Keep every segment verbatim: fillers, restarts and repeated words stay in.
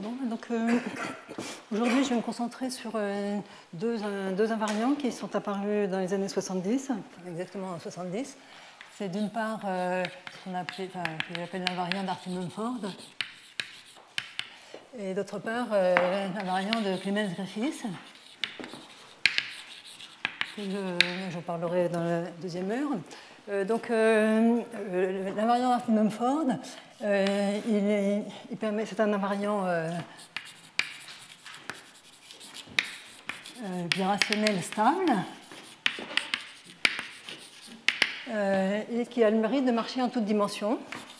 Bon, donc euh, aujourd'hui, je vais me concentrer sur euh, deux, euh, deux invariants qui sont apparus dans les années soixante-dix, exactement en soixante-dix. C'est d'une part euh, ce qu'on appelle, enfin, que j'appelle l'invariant d'Arthur-Mumford, et d'autre part euh, l'invariant de Clemens-Griffiths, que je, je parlerai dans la deuxième heure. Euh, donc, euh, euh, l'invariant d'Arthur-Mumford, euh, il, il permet, c'est un invariant euh, euh, birationnel stable euh, et qui a le mérite de marcher en toutes dimensions.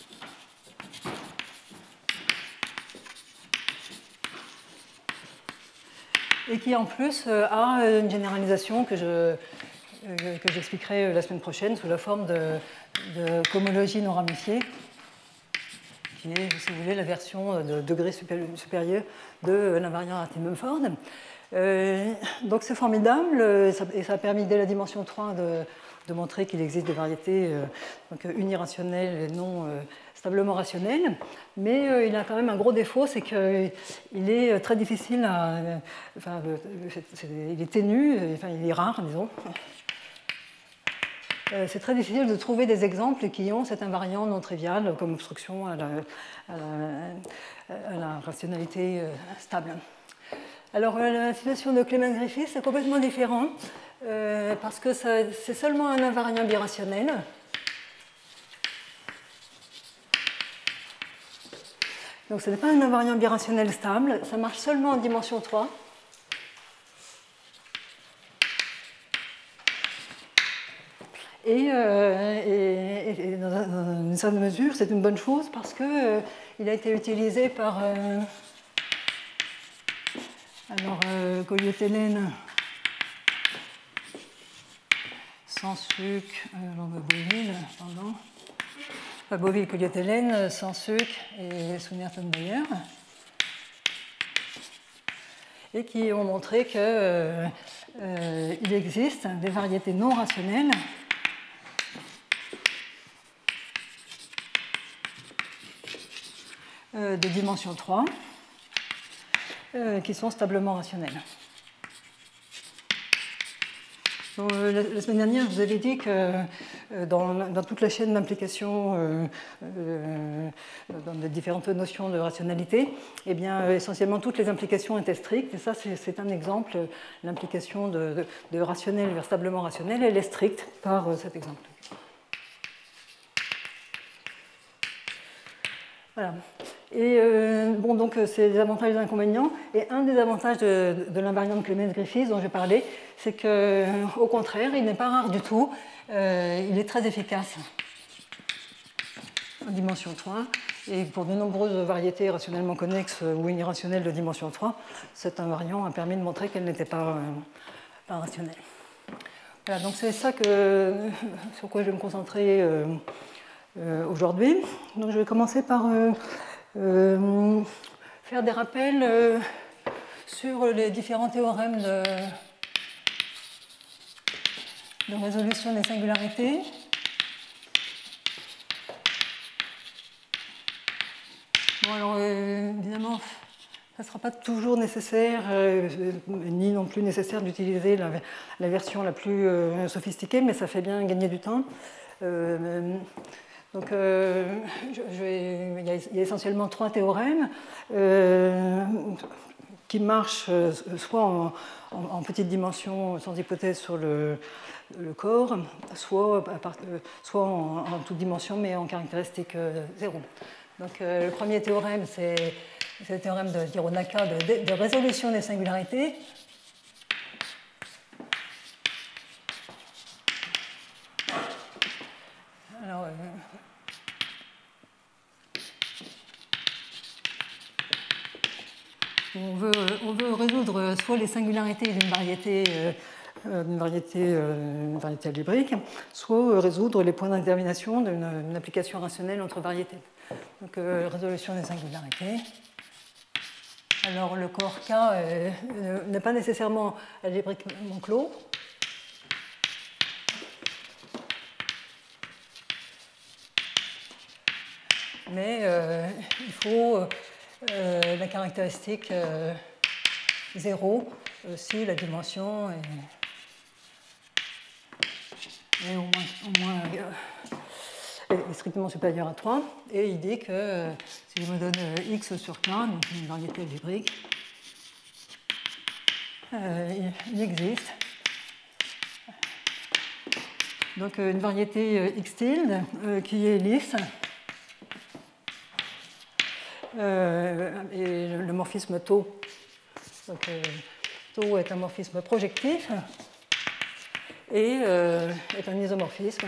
Et qui en plus euh, a une généralisation que je euh, que j'expliquerai la semaine prochaine sous la forme de, de cohomologie non ramifiée, qui est, si vous voulez, la version de degré supérieur de l'invariant Arthur-Mumford. Euh, donc c'est formidable, et ça a permis dès la dimension trois de, de montrer qu'il existe des variétés euh, donc unirationnelles et non euh, stablement rationnelles, mais euh, il a quand même un gros défaut, c'est qu'il est très difficile à... Euh, enfin, c'est, c'est, il est ténu, enfin il est rare, disons. C'est très difficile de trouver des exemples qui ont cet invariant non trivial comme obstruction à la, à la, à la rationalité stable. Alors la situation de Clemens-Griffiths est complètement différente euh, parce que c'est seulement un invariant birationnel. Donc ce n'est pas un invariant birationnel stable, ça marche seulement en dimension trois. Et, euh, et, et dans une certaine mesure, c'est une bonne chose parce qu'il euh, a été utilisé par euh, alors euh, Colliot-Hélène sans suc, euh, Boville, pardon, pas Boville, Colliot-Hélène sans suc et Sounerton-Bayer, et qui ont montré qu'il euh, euh, existe des variétés non rationnelles de dimension trois euh, qui sont stablement rationnelles. Donc, euh, la, la semaine dernière, je vous avais dit que euh, dans, dans toute la chaîne d'implication euh, euh, dans les différentes notions de rationalité, eh bien, euh, essentiellement toutes les implications étaient strictes, et ça c'est un exemple, l'implication de, de, de rationnel vers stablement rationnel, elle est stricte par euh, cet exemple. Voilà. Et euh, bon, donc c'est les avantages et les inconvénients. Et un des avantages de, de l'invariant de Clemens-Griffiths dont j'ai parlé, c'est qu'au contraire, il n'est pas rare du tout, euh, il est très efficace en dimension trois. Et pour de nombreuses variétés rationnellement connexes ou unirationnelles de dimension trois, cet invariant a permis de montrer qu'elle n'était pas, euh, pas rationnelle. Voilà, donc c'est ça que, sur quoi je vais me concentrer euh, euh, aujourd'hui. Donc je vais commencer par euh, euh, faire des rappels euh, sur les différents théorèmes de, de résolution des singularités. Bon, alors euh, évidemment, ça ne sera pas toujours nécessaire, euh, ni non plus nécessaire d'utiliser la, la version la plus euh, sophistiquée, mais ça fait bien gagner du temps. Euh, donc, euh, je, je vais, il, y a, il y a essentiellement trois théorèmes euh, qui marchent euh, soit en, en, en petite dimension sans hypothèse sur le, le corps, soit, à part, euh, soit en, en toute dimension mais en caractéristique euh, zéro. Donc, euh, le premier théorème, c'est le théorème de Hironaka de, de, de résolution des singularités. Alors, euh, on, veut, on veut résoudre soit les singularités d'une variété, euh, d'une variété, euh, une variété algébrique, soit résoudre les points d'intermination d'une application rationnelle entre variétés. Donc, euh, résolution des singularités. Alors, le corps K euh, n'est pas nécessairement algébriquement clos. Mais euh, il faut euh, la caractéristique euh, zéro euh, si la dimension est, est au moins, au moins euh, est strictement supérieure à trois. Et il dit que euh, si je me donne euh, x sur k, donc une variété algébrique, euh, il, il existe donc une variété euh, x tilde euh, qui est lisse. Euh, et le morphisme tau, donc, euh, tau est un morphisme projectif et euh, est un isomorphisme.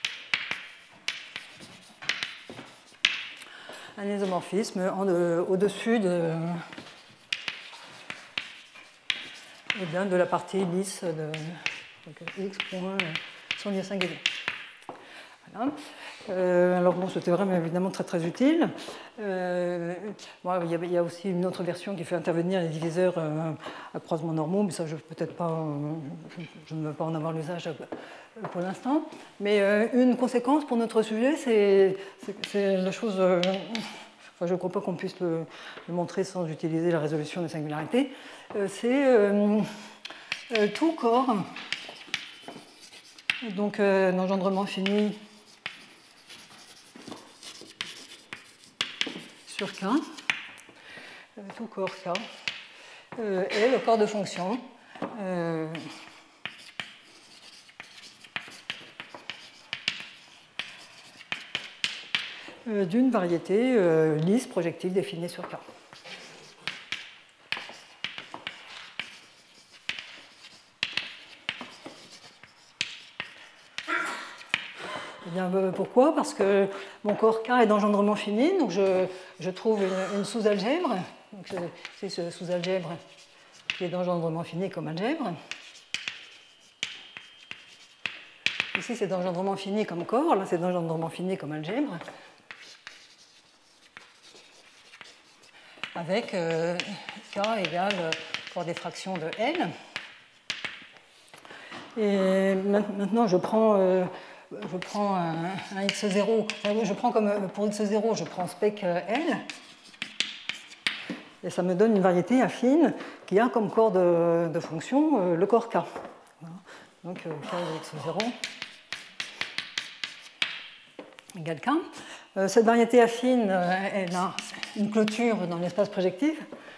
Un isomorphisme euh, au-dessus de, eh bien, de la partie lisse de donc, x point son lien singulier. Voilà. Euh, alors bon, ce théorème est évidemment très très utile. Euh, bon, il, y a, il y a aussi une autre version qui fait intervenir les diviseurs euh, à croisement normaux, mais ça je peut-être pas, euh, je, je ne veux pas en avoir l'usage pour l'instant. Mais euh, une conséquence pour notre sujet, c'est la chose. Euh, enfin, je ne crois pas qu'on puisse le, le montrer sans utiliser la résolution des singularités. Euh, c'est euh, euh, tout corps, donc euh, d'engendrement fini sur K, euh, tout corps K, euh, est le corps de fonction euh, euh, d'une variété euh, lisse projective définie sur K. Eh bien, pourquoi? Parce que mon corps K est d'engendrement fini, donc je, je trouve une, une sous-algèbre. C'est ce sous-algèbre qui est d'engendrement fini comme algèbre. Ici, c'est d'engendrement fini comme corps, là, c'est d'engendrement fini comme algèbre. Avec euh, K égale corps des fractions de L. Et maintenant, je prends... Euh, je prends un, un x zéro, je prends comme pour x zéro, je prends spec L, et ça me donne une variété affine qui a comme corps de, de fonction le corps K. Voilà. Donc K de x zéro égale K. Cette variété affine, elle a une clôture dans l'espace projectif.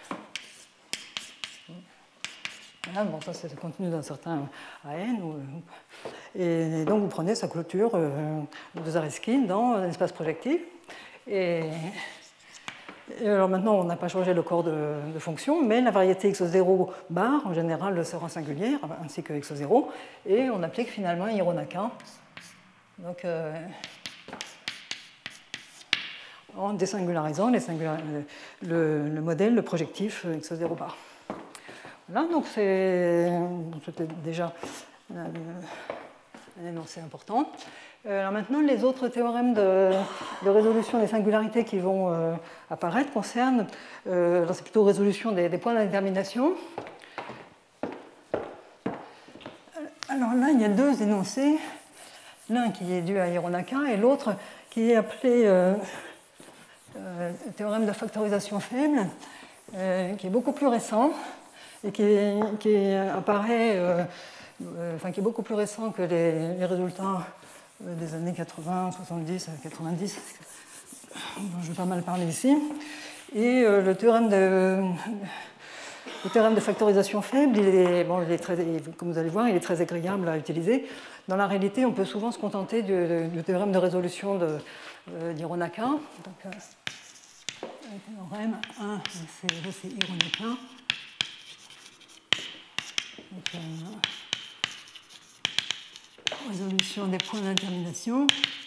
Voilà, bon, ça c'est le contenu d'un certain A N. Ou, et donc vous prenez sa clôture euh, de Zariski dans l'espace projectif. Et, et alors maintenant, on n'a pas changé le corps de, de fonction, mais la variété x zéro bar, en général, sera singulière, ainsi que x zéro, et on applique finalement Hironaka. Donc, euh, en désingularisant les singular... le, le modèle, le projectif x zéro bar. Voilà, donc c'était déjà un énoncé important. Alors maintenant, les autres théorèmes de, de résolution des singularités qui vont euh, apparaître concernent, euh, c'est plutôt résolution des, des points d'indétermination. Alors là, il y a deux énoncés, l'un qui est dû à Hironaka et l'autre qui est appelé euh, euh, théorème de factorisation faible, euh, qui est beaucoup plus récent. Et qui, est, qui est, apparaît, euh, euh, enfin qui est beaucoup plus récent que les, les résultats euh, des années quatre-vingts, soixante-dix, quatre-vingt-dix, dont je vais pas mal parler ici. Et euh, le, théorème de, le théorème de factorisation faible, il est, bon, il est très, comme vous allez voir, il est très agréable à utiliser. Dans la réalité, on peut souvent se contenter du, du théorème de résolution d'Hironaka. Donc, euh, le théorème un, c'est Hironaka. Donc, euh, résolution des points d'indétermination.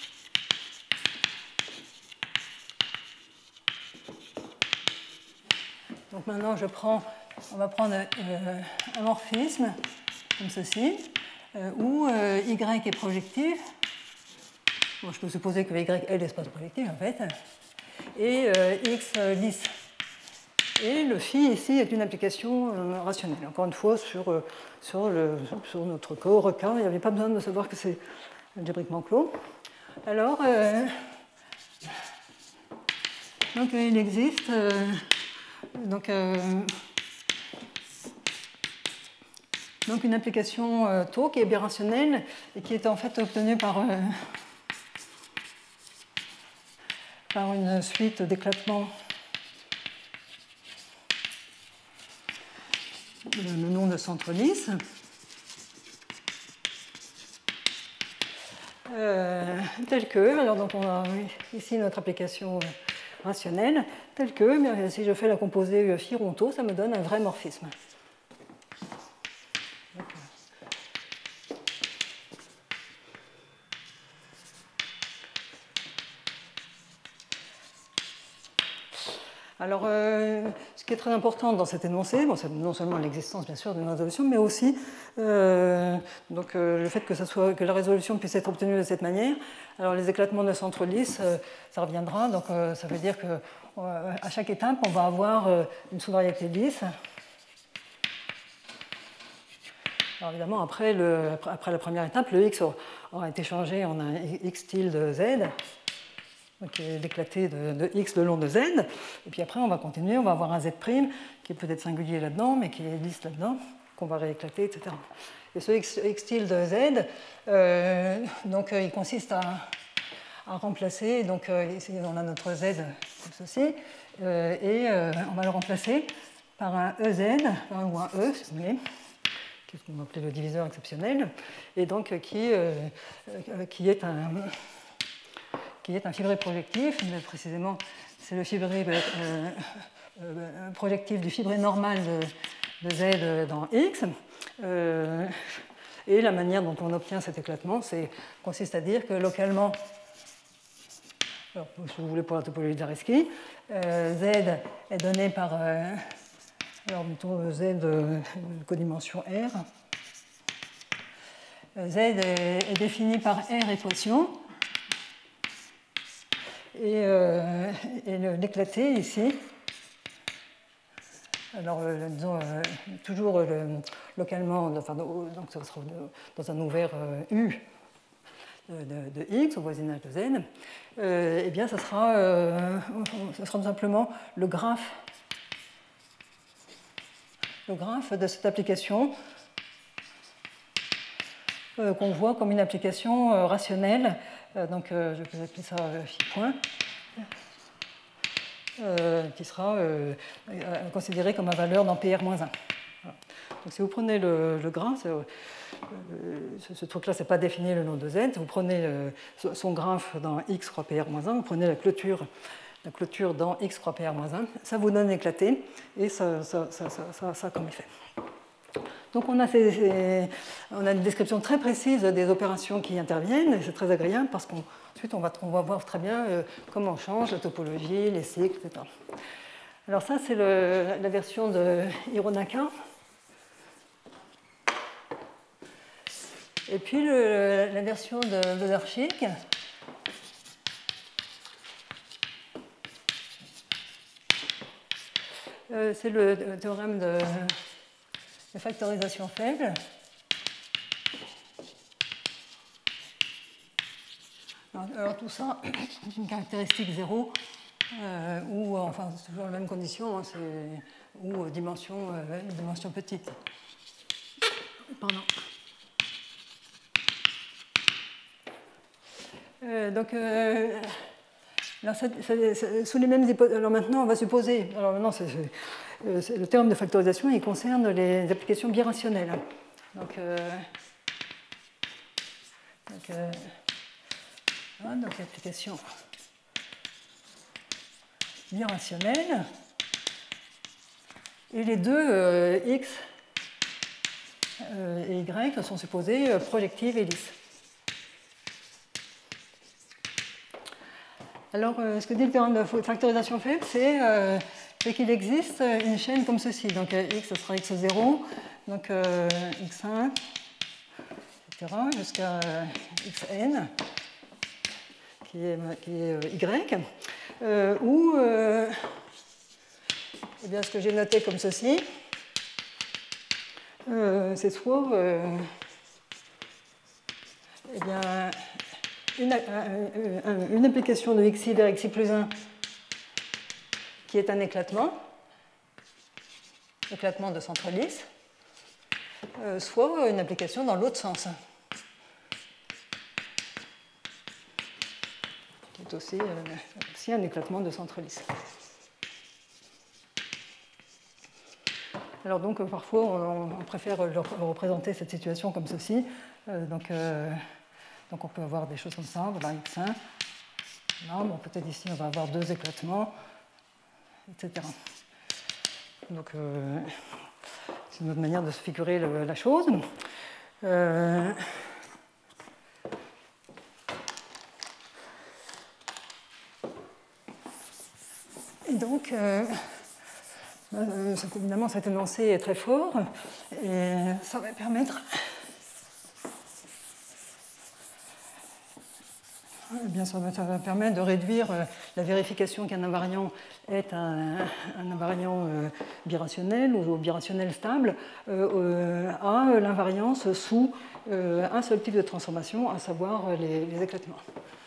Donc maintenant, je prends, on va prendre euh, un morphisme comme ceci, euh, où euh, Y est projectif. Bon, je peux supposer que Y est l'espace projectif en fait, et euh, X lisse. Et le phi ici est une application euh, rationnelle. Encore une fois, sur, euh, sur, le, sur notre corps K, il n'y avait pas besoin de savoir que c'est algébriquement clos. Alors, euh, donc il existe euh, donc, euh, donc une application euh, tau qui est birationnelle et qui est en fait obtenue par, euh, par une suite d'éclatements. Le nom de centre lisse. Euh, tel que, alors donc on a ici notre application rationnelle, tel que, mais si je fais la composée phi-rho-tau, ça me donne un vrai morphisme. Alors, euh, ce qui est très important dans cet énoncé, bon, c'est non seulement l'existence, bien sûr, d'une résolution, mais aussi euh, donc, euh, le fait que, ça soit, que la résolution puisse être obtenue de cette manière. Alors, les éclatements de centre lisse, euh, ça reviendra. Donc, euh, ça veut dire qu'à euh, chaque étape, on va avoir euh, une sous-variété lisse. Alors, évidemment, après, le, après la première étape, le x aura été changé en un x tilde z. Donc, l'éclaté de, de x le long de z. Et puis après, on va continuer, on va avoir un z' qui est peut-être singulier là-dedans, mais qui est lisse là-dedans, qu'on va rééclater, et cetera. Et ce x, x tilde z, euh, donc, euh, il consiste à, à remplacer, donc euh, ici on a notre z comme ceci, euh, et euh, on va le remplacer par un ez, ou un e, si vous voulez, qui est ce qu'on va appeler le diviseur exceptionnel, et donc qui, euh, qui est un... qui est un fibré projectif, mais précisément c'est le fibré euh, euh, projectif du fibré normal de, de Z dans X. Euh, et la manière dont on obtient cet éclatement consiste à dire que localement, alors, si vous voulez pour la topologie de Zariski, euh, Z est donné par, euh, alors mettons Z de codimension R. Z est, est défini par R équation. Et, euh, et l'éclaté ici, alors euh, disons euh, toujours euh, localement, enfin, donc ça sera dans un ouvert euh, U de, de, de X au voisinage de Z, euh, eh bien ça sera, euh, ça sera tout simplement le graphe, le graphe de cette application euh, qu'on voit comme une application euh, rationnelle. Donc, euh, je peux appeler ça euh, phi point, euh, qui sera euh, considéré comme une valeur dans P R moins un. Voilà. Donc, si vous prenez le, le graphe, euh, ce, ce truc-là, ce n'est pas défini le nom de Z, vous prenez euh, son graphe dans X croix P R moins un, vous prenez la clôture, la clôture dans X croix P R moins un, ça vous donne l'éclaté, et ça, ça, ça, ça, ça, ça comme effet. Donc on a, ces, ces, on a une description très précise des opérations qui interviennent, et c'est très agréable parce qu'ensuite on va, on va voir très bien euh, comment on change la topologie, les cycles, et cetera. Alors ça c'est la version de Hironaka. Et puis le, la version de Wlodarczyk. Euh, c'est le théorème de de factorisation faible. Alors, alors tout ça, c'est une caractéristique zéro, euh, ou enfin c'est toujours la même condition, hein, ou dimension, euh, dimension petite. Pardon. Euh, donc, euh, alors, ça, ça, ça, sous les mêmes hypothèses, alors maintenant on va supposer, alors maintenant c'est le théorème de factorisation, il concerne les applications birationnelles. Donc, euh, donc, euh, voilà, donc l'application birationnelle. Et les deux euh, X euh, et Y sont supposés euh, projectives et lisses. Alors, euh, ce que dit le théorème de factorisation faible, c'est euh, c'est qu'il existe une chaîne comme ceci. Donc x, ce sera x zéro, donc euh, x un, et cetera, jusqu'à euh, xn, qui est, qui est euh, y, euh, où euh, eh bien, ce que j'ai noté comme ceci, euh, c'est soit euh, eh bien, une, une, une application de xi vers xi plus un qui est un éclatement, éclatement de centre lisse, euh, soit une application dans l'autre sens, qui est aussi, euh, aussi un éclatement de centre lisse. Alors donc, euh, parfois, on, on préfère le, le représenter cette situation comme ceci. Euh, donc, euh, donc, on peut avoir des choses comme ça, voilà, X un. Là, bon, peut-être ici, on va avoir deux éclatements, et cetera. Donc, euh, c'est une autre manière de se figurer le, la chose. Euh, et donc, euh, euh, évidemment, cet énoncé est très fort, et ça va permettre... Eh bien, ça va, ça va permettre de réduire euh, la vérification qu'un invariant est un, un invariant euh, birationnel ou birationnel stable euh, euh, à l'invariance sous euh, un seul type de transformation, à savoir les, les éclatements.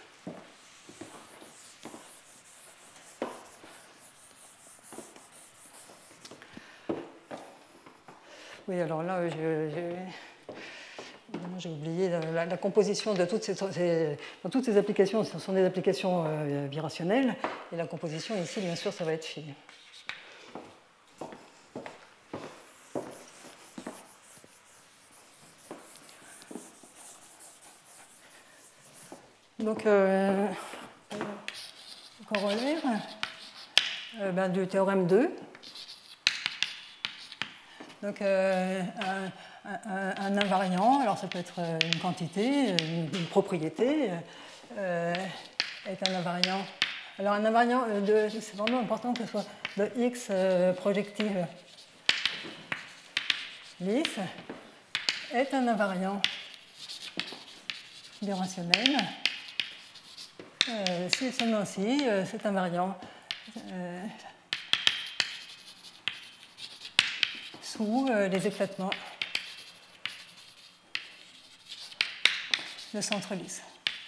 Oui, alors là, j'ai... J'ai oublié la, la composition de toutes ces, ces, dans toutes ces applications, ce sont des applications euh, birationnelles, et la composition ici, bien sûr, ça va être phi. Donc, euh, corollaire euh, ben, du théorème deux. Donc, euh, un, un, un invariant, alors ça peut être une quantité, une, une propriété, euh, est un invariant. Alors, un invariant, de, c'est vraiment important que ce soit de X euh, projective lisse, est un invariant birationnel. Euh, si seulement si, euh, cet invariant euh, sous euh, les éclatements de centre lisse.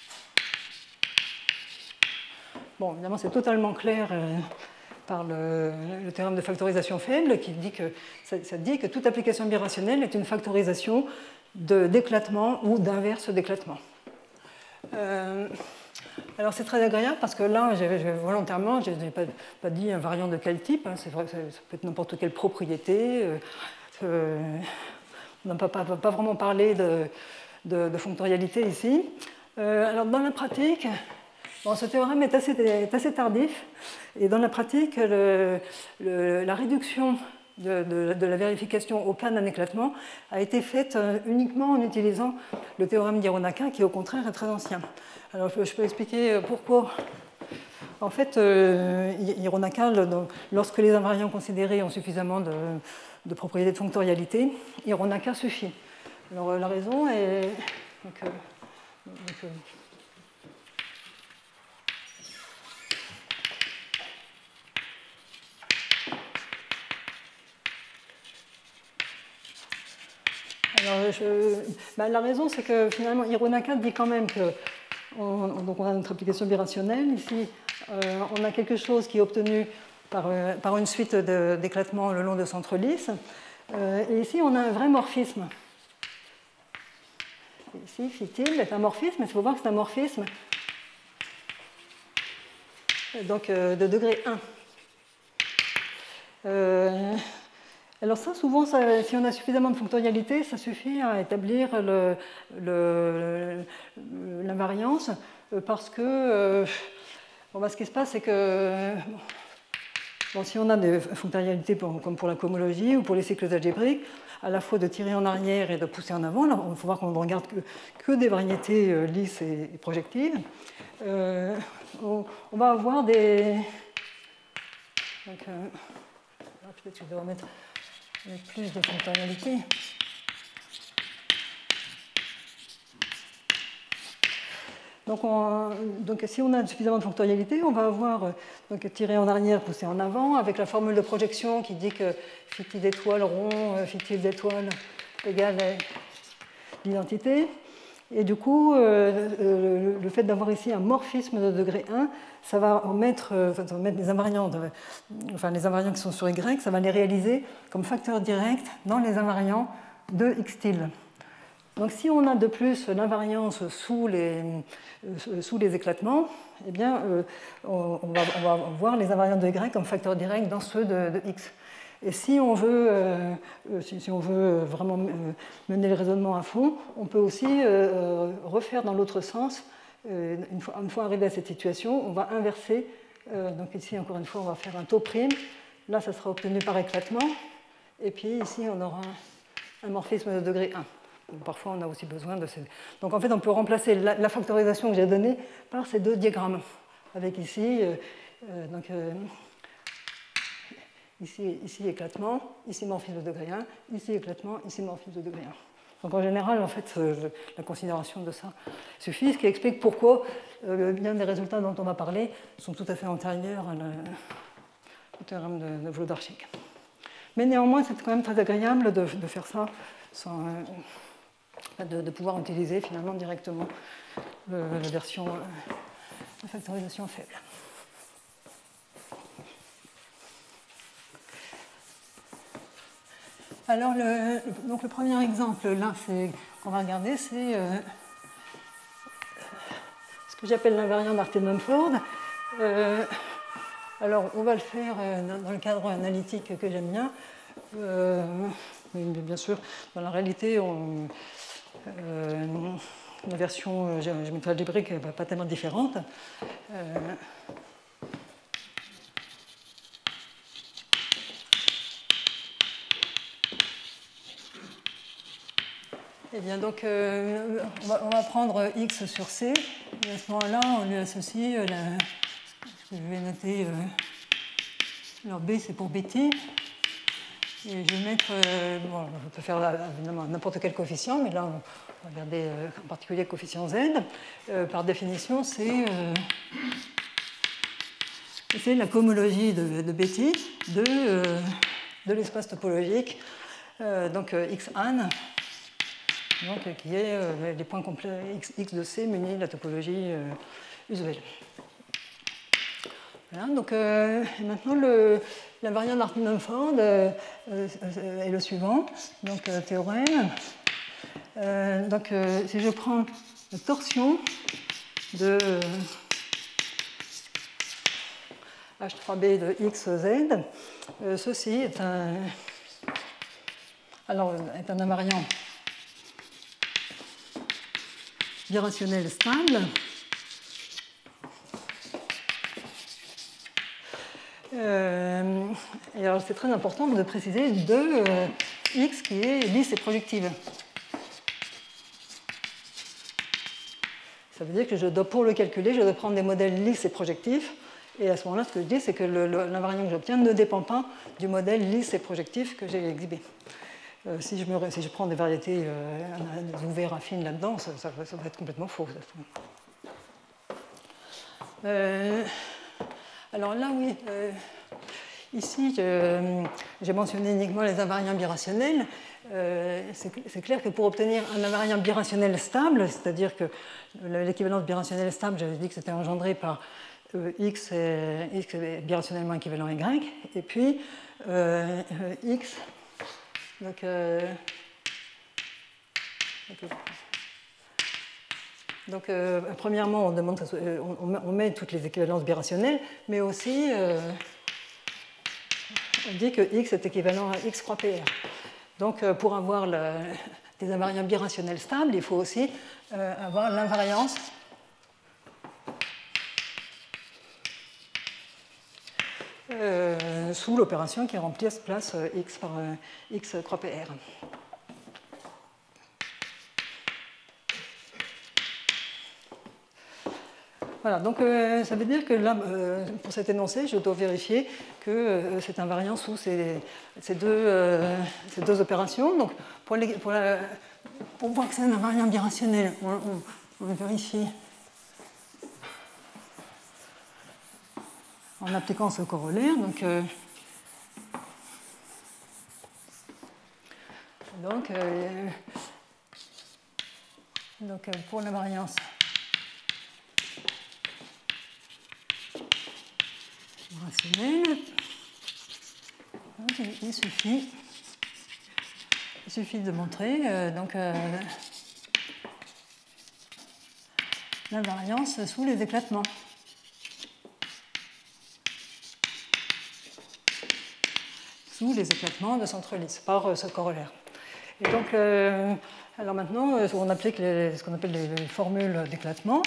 Bon, évidemment, c'est totalement clair euh, par le, le théorème de factorisation faible qui dit que ça, ça dit que toute application birationnelle est une factorisation d'éclatement ou d'inverse d'éclatement. Euh, alors c'est très agréable parce que là, j'ai, j'ai, volontairement, je n'ai pas, pas dit un variant de quel type, hein, c'est vrai, ça, ça peut être n'importe quelle propriété. Euh, euh, on n'a pas, pas, pas vraiment parlé de, de, de fonctorialité ici. Euh, alors dans la pratique, bon, ce théorème est assez, est assez tardif, et dans la pratique, le, le, la réduction de, de, de la vérification au cas d'un éclatement a été faite uniquement en utilisant le théorème d'Hironaka, qui au contraire est très ancien. Alors je peux, je peux expliquer pourquoi. En fait, euh, Hironaka, lorsque les invariants considérés ont suffisamment de, de propriétés de fonctorialité, Hironaka suffit. Alors la raison est... Donc, euh, donc, euh, Alors, je, ben, la raison, c'est que finalement, Hironaka dit quand même que on, donc on a notre application birationnelle. Ici, euh, on a quelque chose qui est obtenu par, euh, par une suite d'éclatements le long de centre lisse. Euh, et ici, on a un vrai morphisme. Ici, phi-tilde est un morphisme, mais il faut voir que c'est un morphisme donc, euh, de degré un. Euh, Alors ça, souvent, ça, si on a suffisamment de fonctorialité, ça suffit à établir l'invariance, parce que euh, bon, bah, ce qui se passe, c'est que bon, si on a des fonctorialités pour, comme pour la cohomologie ou pour les cycles algébriques, à la fois de tirer en arrière et de pousser en avant, il faut voir qu'on ne regarde que, que des variétés euh, lisses et, et projectives, euh, on, on va avoir des... Donc, euh, peut-être que je vais remettre avec plus de fonctorialité. Donc, on, donc, si on a suffisamment de fonctorialité, on va avoir donc, tiré en arrière, poussé en avant, avec la formule de projection qui dit que phi d'étoile rond, phi d'étoile égale l'identité. Et du coup, euh, le fait d'avoir ici un morphisme de degré un, ça va mettre, euh, ça va mettre les invariants, de, enfin les invariants qui sont sur Y, ça va les réaliser comme facteur direct dans les invariants de X tilde. Donc si on a de plus l'invariance sous les, euh, sous les éclatements, eh bien, euh, on, on, va, on va voir les invariants de Y comme facteur direct dans ceux de, de X. Et si on veut, euh, si, si on veut vraiment mener le raisonnement à fond, on peut aussi euh, refaire dans l'autre sens. Euh, une, fois, une fois arrivé à cette situation, on va inverser. Euh, donc ici, encore une fois, on va faire un taux prime. Là, ça sera obtenu par éclatement. Et puis ici, on aura un morphisme de degré un. Donc, parfois, on a aussi besoin de ces... Donc en fait, on peut remplacer la, la factorisation que j'ai donnée par ces deux diagrammes. Avec ici... Euh, euh, donc, euh, Ici, ici éclatement, ici morphisme de degré un, ici éclatement, ici morphisme de degré un. Donc en général, en fait, la considération de ça suffit, ce qui explique pourquoi euh, bien des résultats dont on va parler sont tout à fait antérieurs à la, au théorème de, de Wlodarczyk. Mais néanmoins, c'est quand même très agréable de, de faire ça, sans, euh, de, de pouvoir utiliser finalement directement le, la version euh, de factorisation faible. Alors, le, donc le premier exemple, là, qu'on va regarder, c'est euh, ce que j'appelle l'invariant d'Artin-Mumford. Euh, alors, on va le faire euh, dans le cadre analytique que j'aime bien. Euh, mais bien sûr, dans la réalité, on, euh, la version géométrie algébrique n'est pas tellement différente. Euh, Eh bien, donc, euh, on, va, on va prendre x sur c, et à ce moment-là, on lui associe euh, la, ce que je vais noter. Euh, alors, b, c'est pour bt. Et je vais mettre, euh, bon, on peut faire évidemment n'importe quel coefficient, mais là, on va regarder euh, en particulier le coefficient z. Euh, par définition, c'est euh, la cohomologie de, de bt de, euh, de l'espace topologique, euh, donc euh, x-an. Donc, qui est euh, les points complets x, x de C munis la topologie euh, usuelle. Voilà, donc euh, maintenant l'invariant d'Artin-Mumford euh, euh, est le suivant. Donc euh, théorème. Euh, donc euh, si je prends la torsion de H trois B de xz, euh, ceci est un, alors, est un invariant birationnel stable. Euh, et alors c'est très important de préciser de euh, x qui est lisse et projective. Ça veut dire que je dois, pour le calculer, je dois prendre des modèles lisses et projectifs. Et à ce moment-là, ce que je dis, c'est que l'invariant que j'obtiens ne dépend pas du modèle lisse et projectif que j'ai exhibé. Euh, si, je me, si je prends des variétés euh, des ouverts affines là-dedans, ça, ça, ça va être complètement faux. Euh, alors là, oui, euh, ici, j'ai mentionné uniquement les invariants birationnels. Euh, c'est clair que pour obtenir un invariant birationnel stable, c'est-à-dire que l'équivalence birationnelle stable, j'avais dit que c'était engendré par euh, x, et, x est birationnellement équivalent à y, et puis euh, x. Donc, euh, okay. donc euh, premièrement, on, demande, on, on met toutes les équivalences birationnelles, mais aussi euh, on dit que x est équivalent à x croix P R. Donc euh, pour avoir le, des invariants birationnels stables, il faut aussi euh, avoir l'invariance euh, sous l'opération qui remplace place euh, x par euh, x croix P R. Voilà, donc euh, ça veut dire que là, euh, pour cet énoncé, je dois vérifier que euh, c'est invariant sous ces, ces, deux, euh, ces deux opérations. Donc pour, les, pour, la, pour voir que c'est un invariant birationnel, on, on, on vérifie en appliquant ce corollaire. Donc, euh, donc euh, Donc pour la variance rationnelle, il suffit, il suffit de montrer euh, donc, euh, la variance sous les éclatements. Sous les éclatements de centre lisse par euh, ce corollaire. Et donc, euh, alors maintenant, on applique les, ce qu'on appelle les, les formules d'éclatement,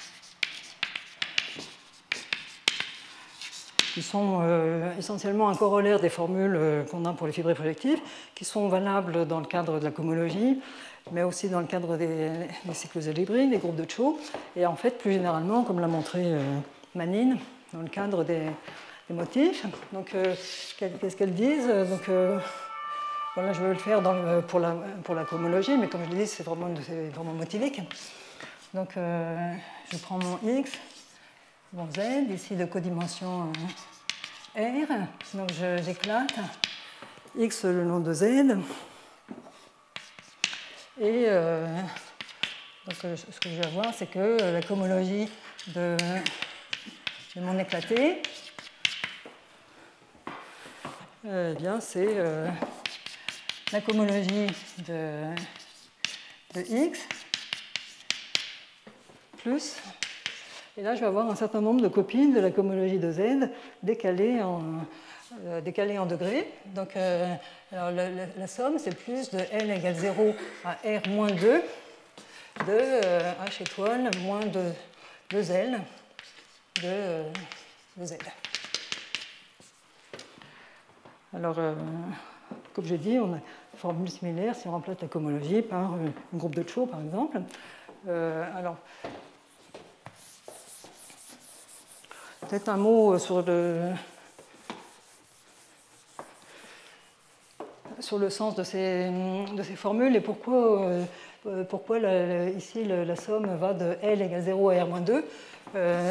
qui sont euh, essentiellement un corollaire des formules euh, qu'on a pour les fibrés projectives, qui sont valables dans le cadre de la cohomologie, mais aussi dans le cadre des, des cycles élibriques, des groupes de Chow, et en fait, plus généralement, comme l'a montré euh, Manine, dans le cadre des, des motifs. Donc, euh, qu'est-ce qu'elles disent? Donc, euh, voilà, je vais le faire dans le, pour, la, pour la cohomologie, mais comme je l'ai dit, c'est vraiment, vraiment motivique. Donc, euh, je prends mon X, mon Z, ici de codimension euh, R. Donc, j'éclate X le long de Z. Et euh, donc, ce que je vais avoir, c'est que la cohomologie de, de mon éclaté, euh, eh bien, c'est euh, la cohomologie de, de X plus, et là je vais avoir un certain nombre de copines de la cohomologie de Z décalées en, euh, décalées en degrés. Donc euh, alors la, la, la somme c'est plus de L égale zéro à R moins deux de euh, H étoile moins de deux L de, euh, de Z. Alors euh, comme j'ai dit, on a une formule similaire si on remplace la cohomologie par un groupe de Chow, par exemple. Euh, alors, peut-être un mot sur le, sur le sens de ces, de ces formules et pourquoi, euh, pourquoi la, ici la, la somme va de L égale zéro à R moins deux. Euh,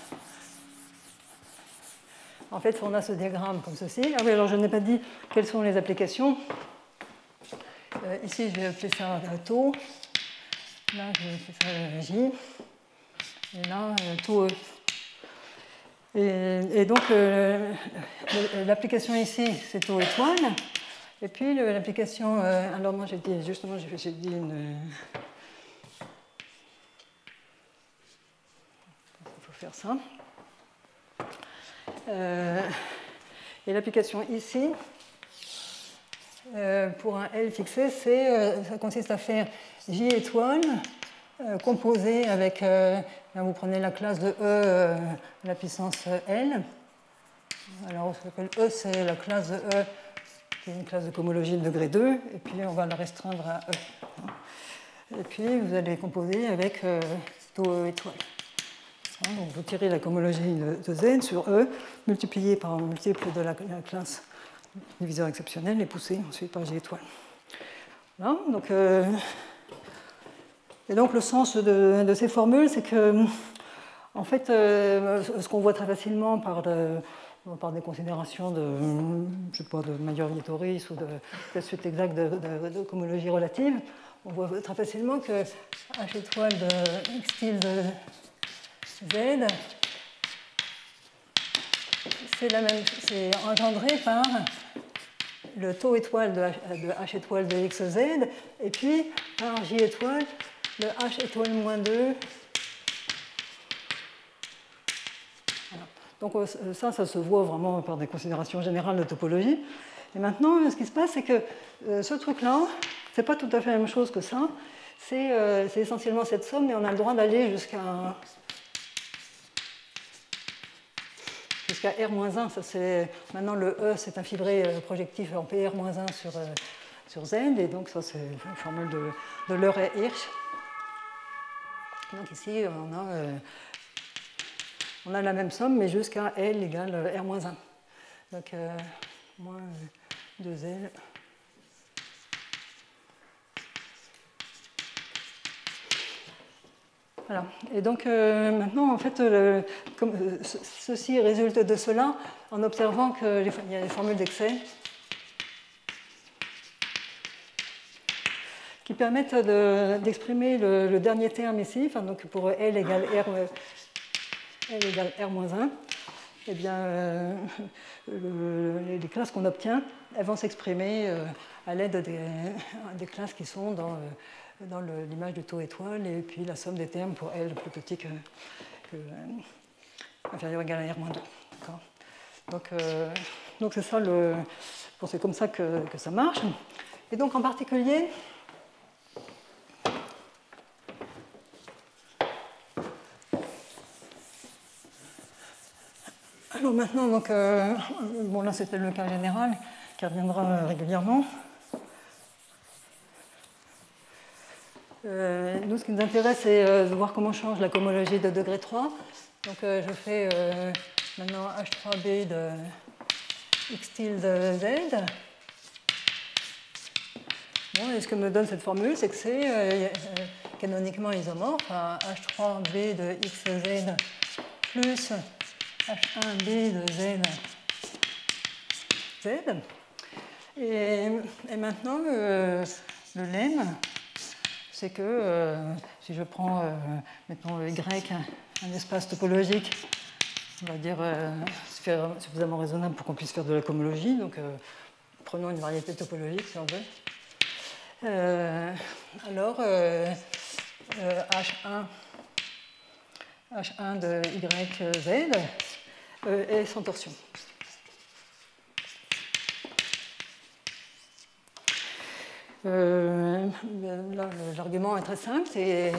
en fait, on a ce diagramme comme ceci. Ah oui, alors je n'ai pas dit quelles sont les applications. Euh, ici, je vais appeler ça taux. Là, je vais appeler ça J. Et là, taux E. Et, et donc, euh, l'application ici, c'est taux étoile. Et puis, l'application... Euh, alors, moi, j'ai dit, justement, j'ai dit une... Il faut faire ça. Euh, et l'application ici, euh, pour un L fixé, c'est, euh, ça consiste à faire J étoile euh, composé avec, euh, là vous prenez la classe de E, euh, la puissance L. Alors E, c'est la classe de E, qui est une classe de cohomologie de degré deux, et puis on va la restreindre à E. Et puis vous allez composer avec euh, taux E étoile. Donc vous tirez la cohomologie de Z sur E, multiplié par un multiple de la, la classe diviseur exceptionnel et poussé ensuite par J étoile. Voilà, donc, euh, et donc le sens de, de ces formules, c'est que, en fait, euh, ce qu'on voit très facilement par, de, par des considérations de, je sais pas, de Major-Vietoris ou de, de suite exacte de, de, de cohomologie relative, on voit très facilement que H étoile de X tilde de Z, c'est la même, c'est engendré par le taux étoile de H, de H étoile de X Z, et puis par J étoile de H étoile moins deux. Voilà. Donc ça, ça se voit vraiment par des considérations générales de topologie. Et maintenant, ce qui se passe, c'est que euh, ce truc-là, c'est pas tout à fait la même chose que ça. C'est euh, essentiellement cette somme, mais on a le droit d'aller jusqu'à jusqu'à R moins un. Ça, maintenant, le E, c'est un fibré projectif en P R moins un sur, euh, sur Z, et donc ça, c'est une formule de, de Leur et Hirsch. Donc ici, on a, euh, on a la même somme, mais jusqu'à L égale R moins un. Donc, euh, moins deux L. Voilà. Et donc euh, maintenant, en fait, le, comme, euh, ceci résulte de cela en observant qu'il y a des formules d'excès qui permettent d'exprimer de, le, le dernier terme ici, enfin, donc pour L égale R, L égale R moins un, eh bien, euh, le, les classes qu'on obtient, elles vont s'exprimer euh, à l'aide des, des classes qui sont dans, euh, dans l'image du taux étoile, et puis la somme des termes pour L plus petit que, que euh, inférieur ou égal à R moins deux. Donc, euh, donc c'est ça le, bon, c'est comme ça que, que ça marche. Et donc en particulier, alors maintenant, donc, euh, bon là c'était le cas général qui reviendra régulièrement. Euh, nous, ce qui nous intéresse, c'est euh, de voir comment change la cohomologie de degré trois. Donc euh, je fais euh, maintenant H trois B de X tilde Z. Bon, et ce que me donne cette formule, c'est que c'est euh, canoniquement isomorphe à H trois B de X Z plus H un B de Z Z. Et, et maintenant, euh, le lemme, c'est que euh, si je prends, euh, mettons, Y, un, un espace topologique, on va dire euh, suffisamment raisonnable pour qu'on puisse faire de la cohomologie, donc euh, prenons une variété topologique si on veut. Euh, alors, euh, euh, H un, H un de Y Z euh, est sans torsion. Euh, L'argument est très simple. C'est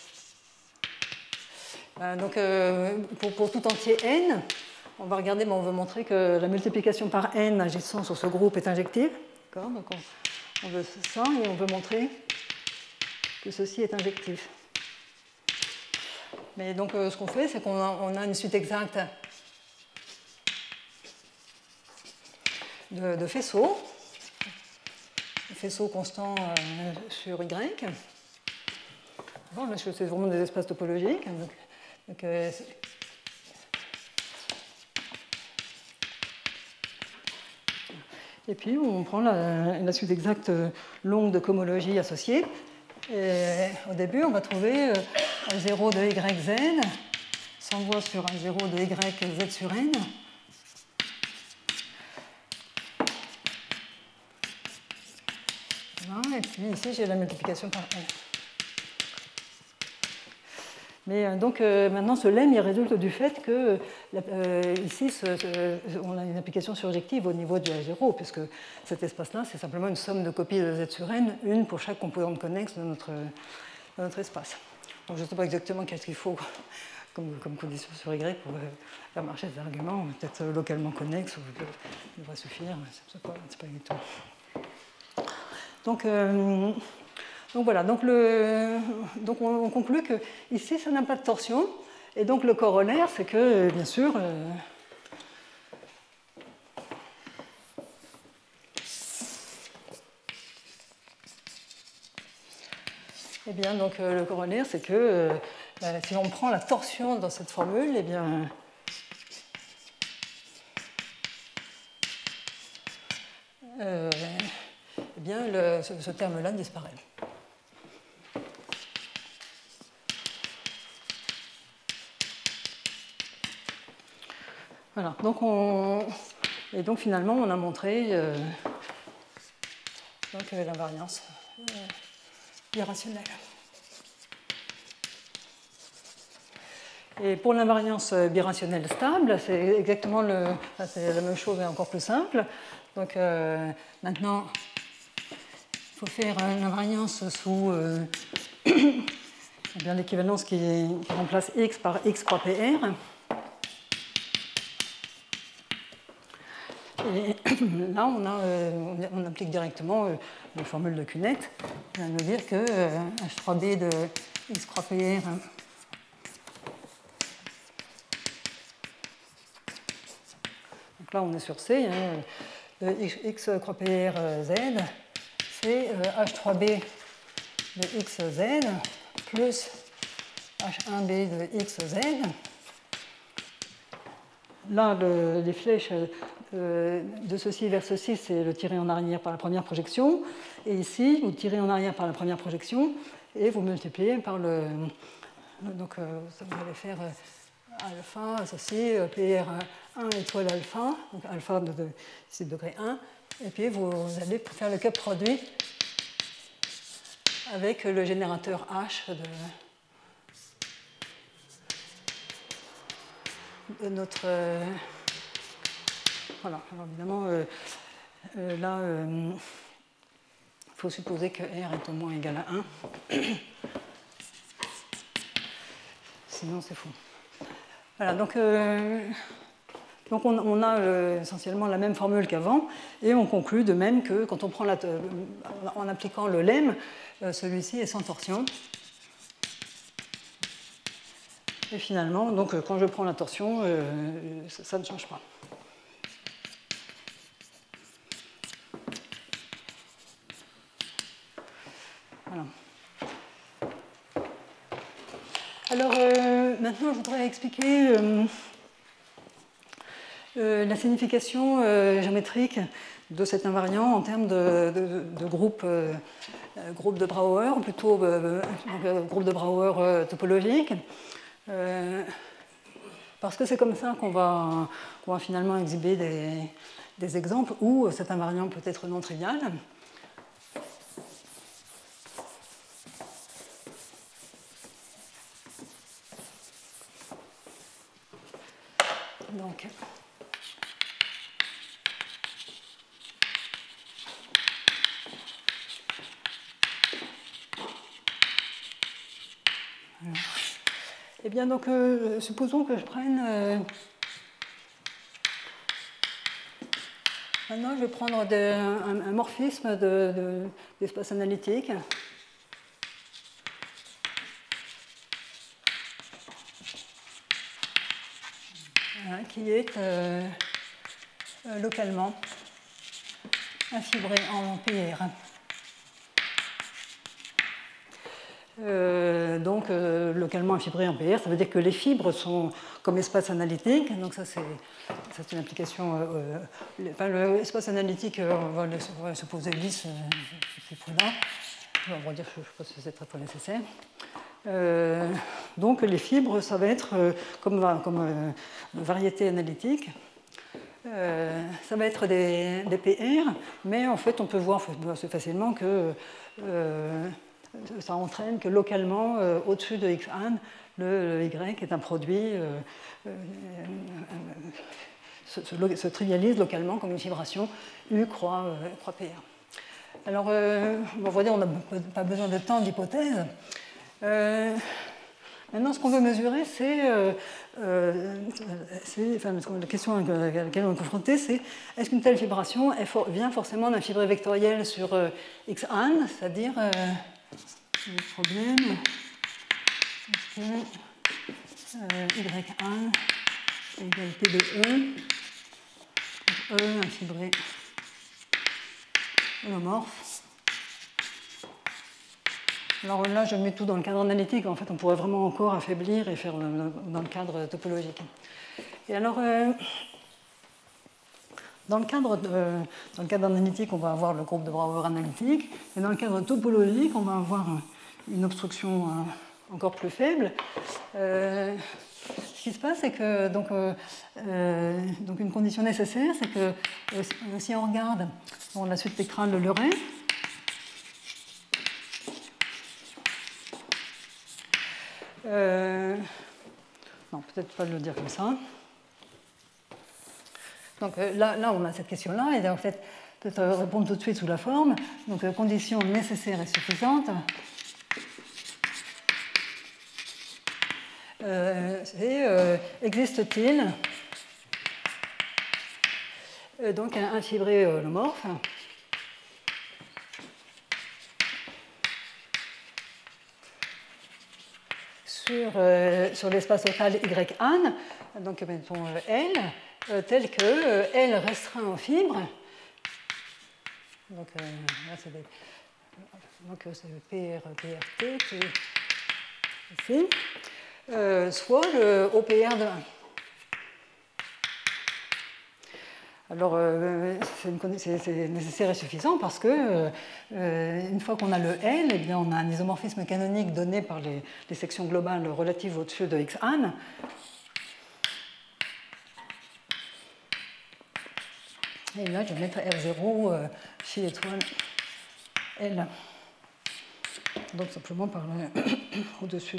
euh, donc euh, pour, pour tout entier n, on va regarder, mais on veut montrer que la multiplication par n agissant sur ce groupe est injective. Donc on, on veut ça et on veut montrer que ceci est injectif. Mais donc euh, ce qu'on fait, c'est qu'on a, on a une suite exacte de, de faisceaux. Faisceau constant euh, sur Y. Bon, là, c'est vraiment des espaces topologiques. Donc, donc, euh, et puis, on prend la, la suite exacte longue de cohomologie associée. Et au début, on va trouver euh, un zéro de Y Z s'envoie sur un zéro de Y Z sur N. Et puis ici, j'ai la multiplication par n. Mais donc euh, maintenant, ce lemme, il résulte du fait que euh, ici, ce, ce, on a une application surjective au niveau du A zéro, puisque cet espace-là, c'est simplement une somme de copies de Z sur N, une pour chaque composante connexe de notre, de notre espace. Donc je ne sais pas exactement qu'est-ce qu'il faut comme, comme condition sur Y pour faire marcher ces arguments, peut-être localement connexe, ou ça devrait suffire, je ne sais pas, c'est pas exactement. Donc, euh, donc voilà, donc, le, donc on, on conclut que ici ça n'a pas de torsion, et donc le corollaire c'est que bien sûr euh, eh bien donc euh, le corollaire c'est que euh, si on prend la torsion dans cette formule, eh bien euh, eh bien, le, ce, ce terme-là disparaît. Voilà, donc on, et donc finalement on a montré euh, donc, euh, l'invariance euh, irrationnelle. Et pour l'invariance birationnelle stable, c'est exactement le, enfin, c'est la même chose mais encore plus simple. Donc euh, maintenant, il faut faire l'invariance sous euh, l'équivalence qui, qui remplace x par x croix P R. Et là, on, a, euh, on applique directement euh, la formule de Cunet, qui va nous dire que euh, H trois B de x croix P R donc là, on est sur C, hein, de x, x croix P R Z, c'est euh, H trois B de X Z plus H un B de X Z. Là, le, les flèches euh, de ceci vers ceci, c'est le tirer en arrière par la première projection. Et ici, vous tirez en arrière par la première projection et vous multipliez par le... Donc, euh, vous allez faire alpha, ceci, P R un étoile alpha, donc alpha de, de, c'est degré un, et puis vous, vous allez faire le cap produit avec le générateur H de, de notre... Euh, voilà, alors évidemment, euh, euh, là, il euh, faut supposer que R est au moins égal à un. Sinon, c'est faux. Voilà, donc, euh, donc on, on a euh, essentiellement la même formule qu'avant, et on conclut de même que quand on prend la, euh, en appliquant le lemme, euh, celui-ci est sans torsion. Et finalement, donc, euh, quand je prends la torsion, euh, ça, ça ne change pas. Voilà. Alors, euh, maintenant, je voudrais expliquer euh, euh, la signification euh, géométrique de cet invariant en termes de, de, de groupe, euh, groupe de Brouwer, ou plutôt euh, groupe de Brouwer euh, topologique. Euh, parce que c'est comme ça qu'on va, qu'on va finalement exhiber des, des exemples où cet invariant peut être non trivial. Donc, voilà. Eh bien, donc, euh, supposons que je prenne... Euh, maintenant, je vais prendre de, un, un morphisme de, de, d'espace analytique. Voilà, qui est euh, euh, localement infibré en P R. Euh, donc, euh, localement infibré en P R, ça veut dire que les fibres sont comme espace analytique. Donc, ça, c'est, c'est une application. Euh, euh, enfin, l'espace analytique, euh, on, va le, on va le supposer lisse, euh, c'est plus là. On va dire, je ne sais pas si c'est très, très nécessaire. Euh, donc, les fibres, ça va être euh, comme, comme euh, variété analytique. Euh, ça va être des, des P R, mais en fait, on peut voir assez facilement que euh, ça entraîne que localement, euh, au-dessus de X un, le, le Y est un produit, euh, euh, se, se, se trivialise localement comme une fibration U croix, euh, croix P R. Alors, euh, bon, on va dire on n'a pas besoin de tant d'hypothèses. Euh, maintenant, ce qu'on veut mesurer, c'est, euh, euh, enfin, la question à laquelle on est confronté, c'est est-ce qu'une telle fibration est for vient forcément d'un fibré vectoriel sur euh, X un, c'est-à-dire euh, le problème, est-ce que euh, Y un égale P de E, E un fibré holomorphe. Alors là, je mets tout dans le cadre analytique. En fait, on pourrait vraiment encore affaiblir et faire dans le cadre topologique. Et alors, euh, dans, le cadre de, dans le cadre analytique, on va avoir le groupe de Brouwer analytique. Et dans le cadre topologique, on va avoir une obstruction euh, encore plus faible. Euh, ce qui se passe, c'est que donc, euh, donc une condition nécessaire, c'est que euh, si on regarde bon, la suite spectrale de Leray, Euh, non, peut-être pas le dire comme ça. Donc euh, là, là, on a cette question-là, et en fait, peut-être répondre tout de suite sous la forme. Donc, euh, condition nécessaire et suffisante. Euh, c'est euh, existe-t-il euh, donc un, un fibré holomorphe sur, euh, sur l'espace total Y un, donc mettons euh, L, euh, tel que euh, L restreint en fibres. Donc, euh, là, c'est des, donc c'est P R, P R T qui est ici, euh, soit le O P R de un. Alors, euh, c'est nécessaire et suffisant parce que, euh, une fois qu'on a le L, eh bien, on a un isomorphisme canonique donné par les, les sections globales relatives au-dessus de Xn. Et là, je vais mettre R zéro euh, phi étoile L. Donc, simplement par le au-dessus de.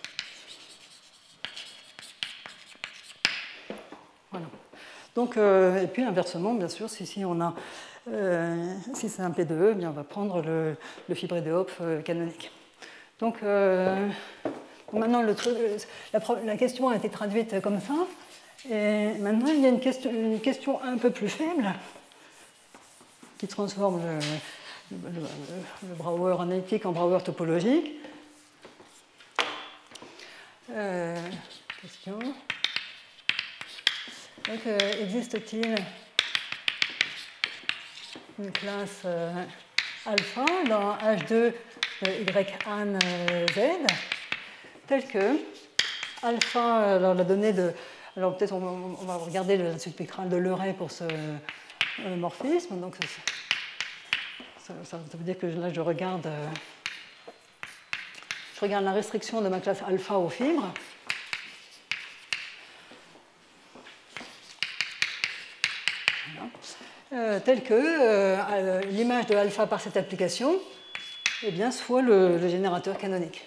Voilà. Donc, euh, et puis inversement, bien sûr, si, si on a, euh, si c'est un P deux E, eh bien, on va prendre le, le fibré de Hopf euh, canonique. Donc, euh, maintenant, le truc, la, la question a été traduite comme ça. Et maintenant, il y a une question, une question un peu plus faible qui transforme le, le, le, le Brouwer analytique en Brouwer topologique. Euh, question. Donc, euh, existe-t-il une classe euh, alpha dans H deux Y an Z telle que alpha, alors la donnée de. Alors peut-être on, on va regarder le spectral de Leray pour ce euh, morphisme. Donc ça, ça, ça veut dire que là je regarde, euh, je regarde la restriction de ma classe alpha aux fibres. Euh, telle que euh, l'image de alpha par cette application eh bien, soit le, le générateur canonique.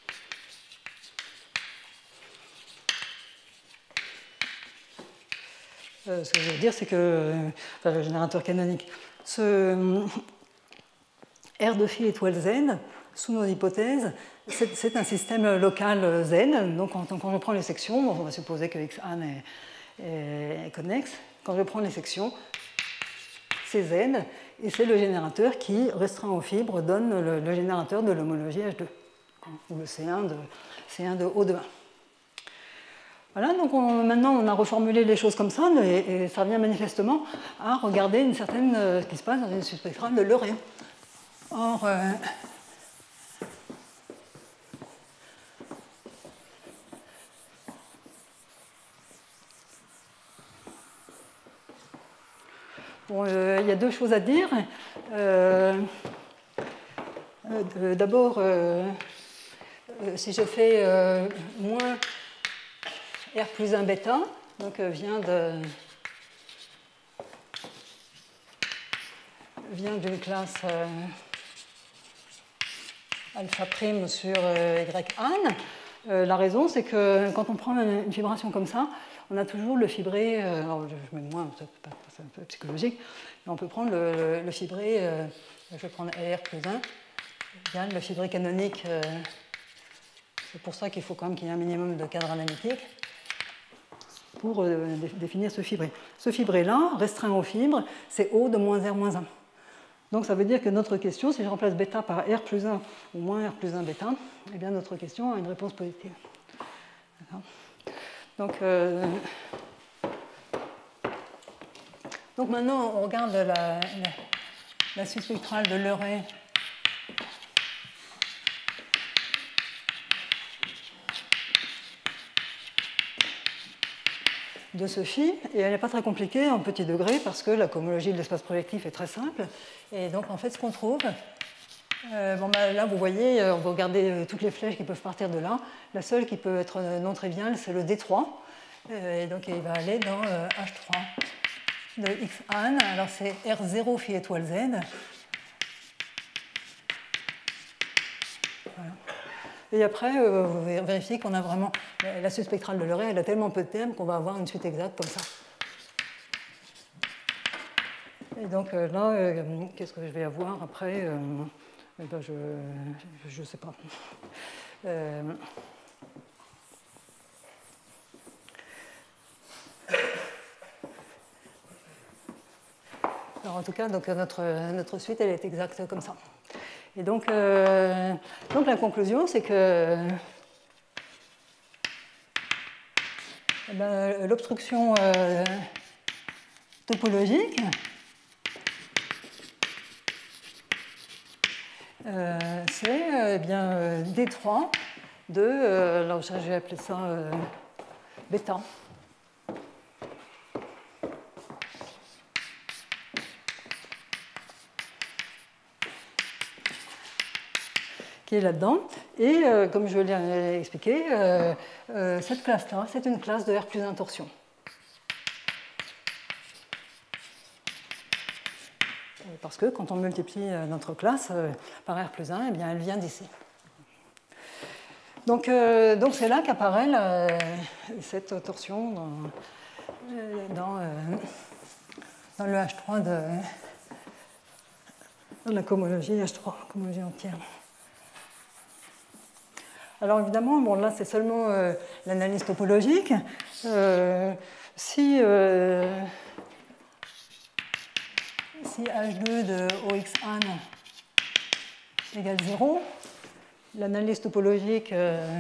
Euh, ce que je veux dire, c'est que euh, enfin, le générateur canonique, ce R de phi étoile Z, sous nos hypothèses, c'est un système local Z. Donc, quand, quand je prends les sections, on va supposer que Xn est, est, est connexe. Quand je prends les sections, c'est Z, et c'est le générateur qui, restreint aux fibres, donne le, le générateur de l'homologie H deux, ou le C un de, C un de O de un. Voilà, donc on, maintenant on a reformulé les choses comme ça, et, et ça revient manifestement à regarder une certaine, euh, ce qui se passe dans une subspectrale de Leray. Or, euh, bon, euh, il y a deux choses à dire. Euh, euh, D'abord, euh, euh, si je fais euh, moins R plus un bêta, donc euh, vient de vient d'une classe euh, alpha prime sur euh, Y an. Euh, la raison, c'est que quand on prend une, une vibration comme ça, on a toujours le fibré, euh, alors je mets moins, c'est un peu psychologique, mais on peut prendre le, le, le fibré, euh, je vais prendre R plus un, bien le fibré canonique, euh, c'est pour ça qu'il faut quand même qu'il y ait un minimum de cadre analytique pour euh, dé définir ce fibré. Ce fibré-là, restreint aux fibres, c'est O de moins R moins un. Donc ça veut dire que notre question, si je remplace bêta par R plus un ou moins R plus un bêta, eh bien notre question a une réponse positive. Donc, euh, donc maintenant, on regarde la, la, la subspectrale de Leray de ce phi, et elle n'est pas très compliquée en petit degré parce que la cohomologie de l'espace projectif est très simple. Et donc en fait, ce qu'on trouve, euh, bon, bah, là vous voyez, on va regarder toutes les flèches qui peuvent partir de là. La seule qui peut être non triviale, c'est le D trois. Euh, et donc il va aller dans euh, H trois de Xn. Alors c'est R zéro phi étoile Z. Voilà. Et après, euh, vous vérifiez qu'on a vraiment. La subspectrale de Leray, elle a tellement peu de termes qu'on va avoir une suite exacte comme ça. Et donc euh, là, euh, qu'est-ce que je vais avoir après euh, eh ben, je ne sais pas. Euh, alors en tout cas, donc, notre, notre suite, elle est exacte comme ça. Et donc, euh, donc la conclusion, c'est que eh ben, l'obstruction euh, topologique, euh, c'est eh bien D trois de, euh, alors je vais appeler ça euh, bêta. qui est là-dedans. Et euh, comme je l'ai expliqué, euh, euh, cette classe-là, c'est une classe de R plus un torsion. Parce que quand on multiplie notre classe euh, par R plus un, eh bien, elle vient d'ici. Donc euh, donc c'est là qu'apparaît la, cette torsion dans, dans, euh, dans le H trois de dans la cohomologie H trois, cohomologie entière. Alors évidemment, bon, là c'est seulement euh, l'analyse topologique. Euh, si, euh, si H deux de O X un égale zéro, l'analyse topologique euh,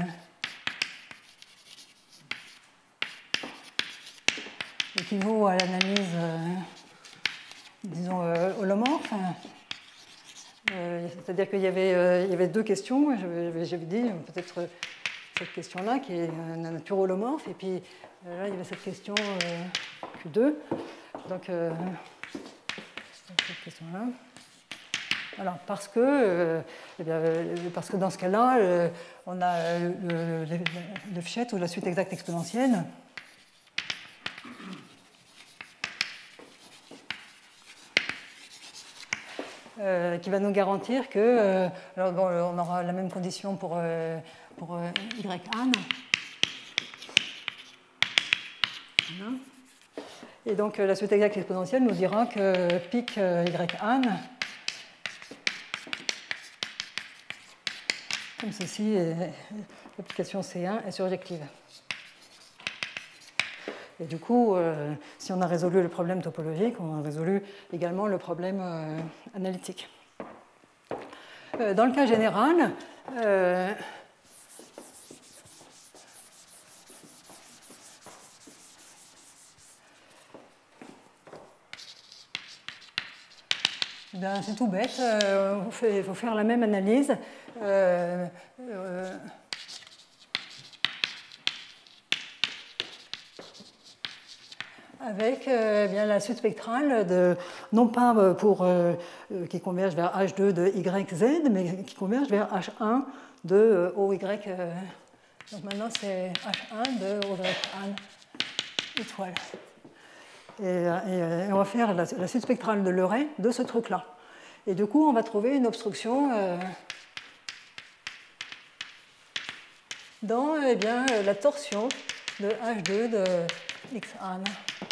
équivaut à l'analyse, euh, disons, euh, holomorphe. Euh, C'est-à-dire qu'il y, euh, y avait deux questions. J'avais dit peut-être cette question-là qui est une nature holomorphe, et puis euh, là il y avait cette question euh, Q deux. Donc euh, cette question-là. Alors, parce que, euh, eh bien, parce que dans ce cas-là, euh, on a le, le, le, le Fchet ou la suite exacte exponentielle. Euh, qui va nous garantir que, euh, alors bon, on aura la même condition pour, euh, pour euh, Y an. Voilà. Et donc la suite exacte exponentielle nous dira que pic euh, Y an, comme ceci, l'application C un est surjective. Et du coup, euh, si on a résolu le problème topologique, on a résolu également le problème euh, analytique. Euh, dans le cas général, euh, ben, c'est tout bête, euh, il faut faire la même analyse. Euh, euh, avec euh, bien, la suite spectrale, de, non pas pour, euh, qui converge vers H deux de Y Z, mais qui converge vers H un de euh, O Y. Euh, donc maintenant, c'est H un de O Y un étoile. Et, et, et on va faire la, la suite spectrale de Leray de ce truc-là. Et du coup, on va trouver une obstruction euh, dans eh bien, la torsion de H deux de X un.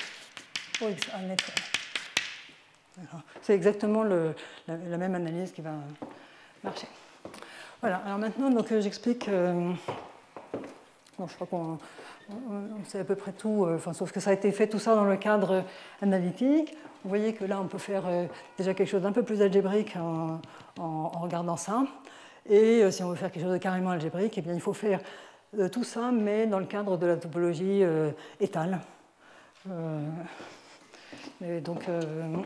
C'est exactement le, la, la même analyse qui va marcher. Voilà, alors maintenant, donc, j'explique. Euh, bon, je crois qu'on on sait à peu près tout, euh, enfin, sauf que ça a été fait tout ça dans le cadre analytique. Vous voyez que là, on peut faire euh, déjà quelque chose d'un peu plus algébrique en, en, en regardant ça. Et euh, si on veut faire quelque chose de carrément algébrique, eh bien, il faut faire euh, tout ça, mais dans le cadre de la topologie euh, étale. Euh, Mais, donc, euh,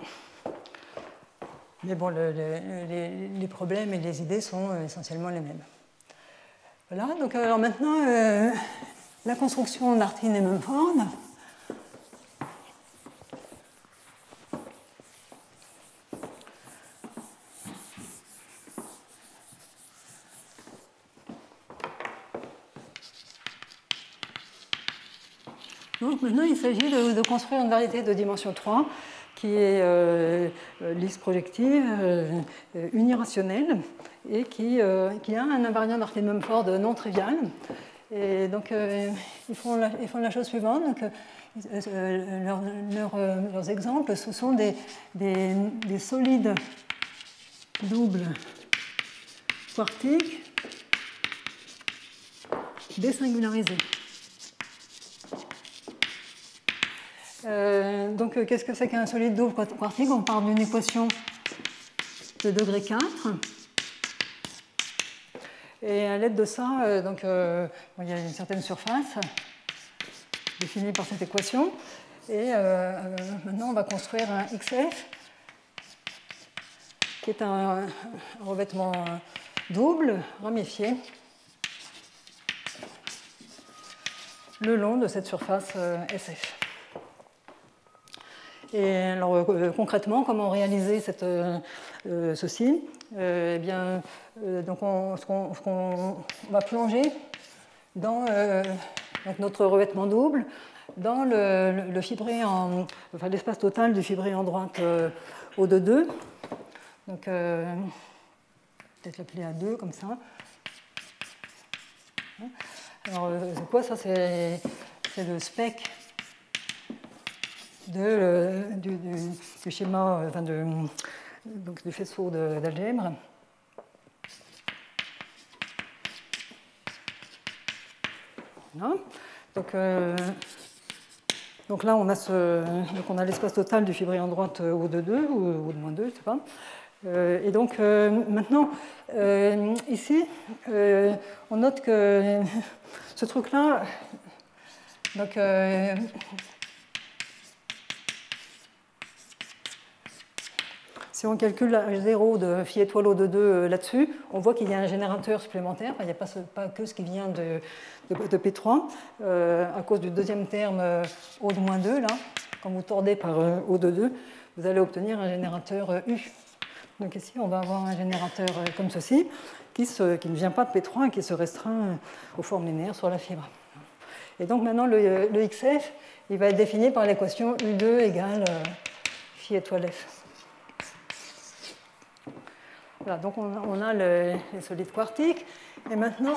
mais bon, le, le, les, les problèmes et les idées sont essentiellement les mêmes. Voilà, donc alors maintenant, euh, la construction d'Artin et Mumford. Donc maintenant, il s'agit de, de construire une variété de dimension trois qui est euh, lisse projective, euh, unirationnelle, et qui, euh, qui a un invariant d'Artin-Mumford non trivial. Et donc, euh, ils, font la, ils font la chose suivante. Donc, euh, leur, leur, euh, leurs exemples, ce sont des, des, des solides doubles quartiques désingularisés. Euh, donc, euh, qu'est-ce que c'est qu'un solide double quartique? On part d'une équation de degré quatre. Et à l'aide de ça, euh, donc, euh, bon, il y a une certaine surface définie par cette équation. Et euh, euh, maintenant, on va construire un X F qui est un, un revêtement double, ramifié, le long de cette surface euh, S F. Et alors, euh, concrètement, comment réaliser cette, euh, euh, ceci euh, Eh bien, euh, donc on, ce qu'on, ce qu'on va plonger dans euh, donc notre revêtement double, dans le, le, le fibré en, enfin, l'espace total du fibré en droite euh, O de deux. Donc, euh, peut-être l'appeler A deux comme ça. Alors, c'est quoi ça? C'est, c'est le spec de, le, du, du, du schéma, enfin de, donc du faisceau de, d'algèbre. Voilà. Donc, euh, donc là, on a, ce, donc on a l'espace total du fibré en droite O de deux ou O de moins deux, je ne sais pas. Euh, et donc euh, maintenant, euh, ici, euh, on note que ce truc-là, donc euh, si on calcule H zéro de phi étoile O de deux là-dessus, on voit qu'il y a un générateur supplémentaire. Enfin, il n'y a pas, ce, pas que ce qui vient de, de, de P trois, euh, à cause du deuxième terme O de moins deux, là. Quand vous tordez par O de deux, vous allez obtenir un générateur U. Donc ici, on va avoir un générateur comme ceci, qui, se, qui ne vient pas de P trois et qui se restreint aux formes linéaires sur la fibre. Et donc maintenant, le, le X F, il va être défini par l'équation U deux égale phi étoile F. Voilà, donc on, on a le, les solides quartiques. Et maintenant,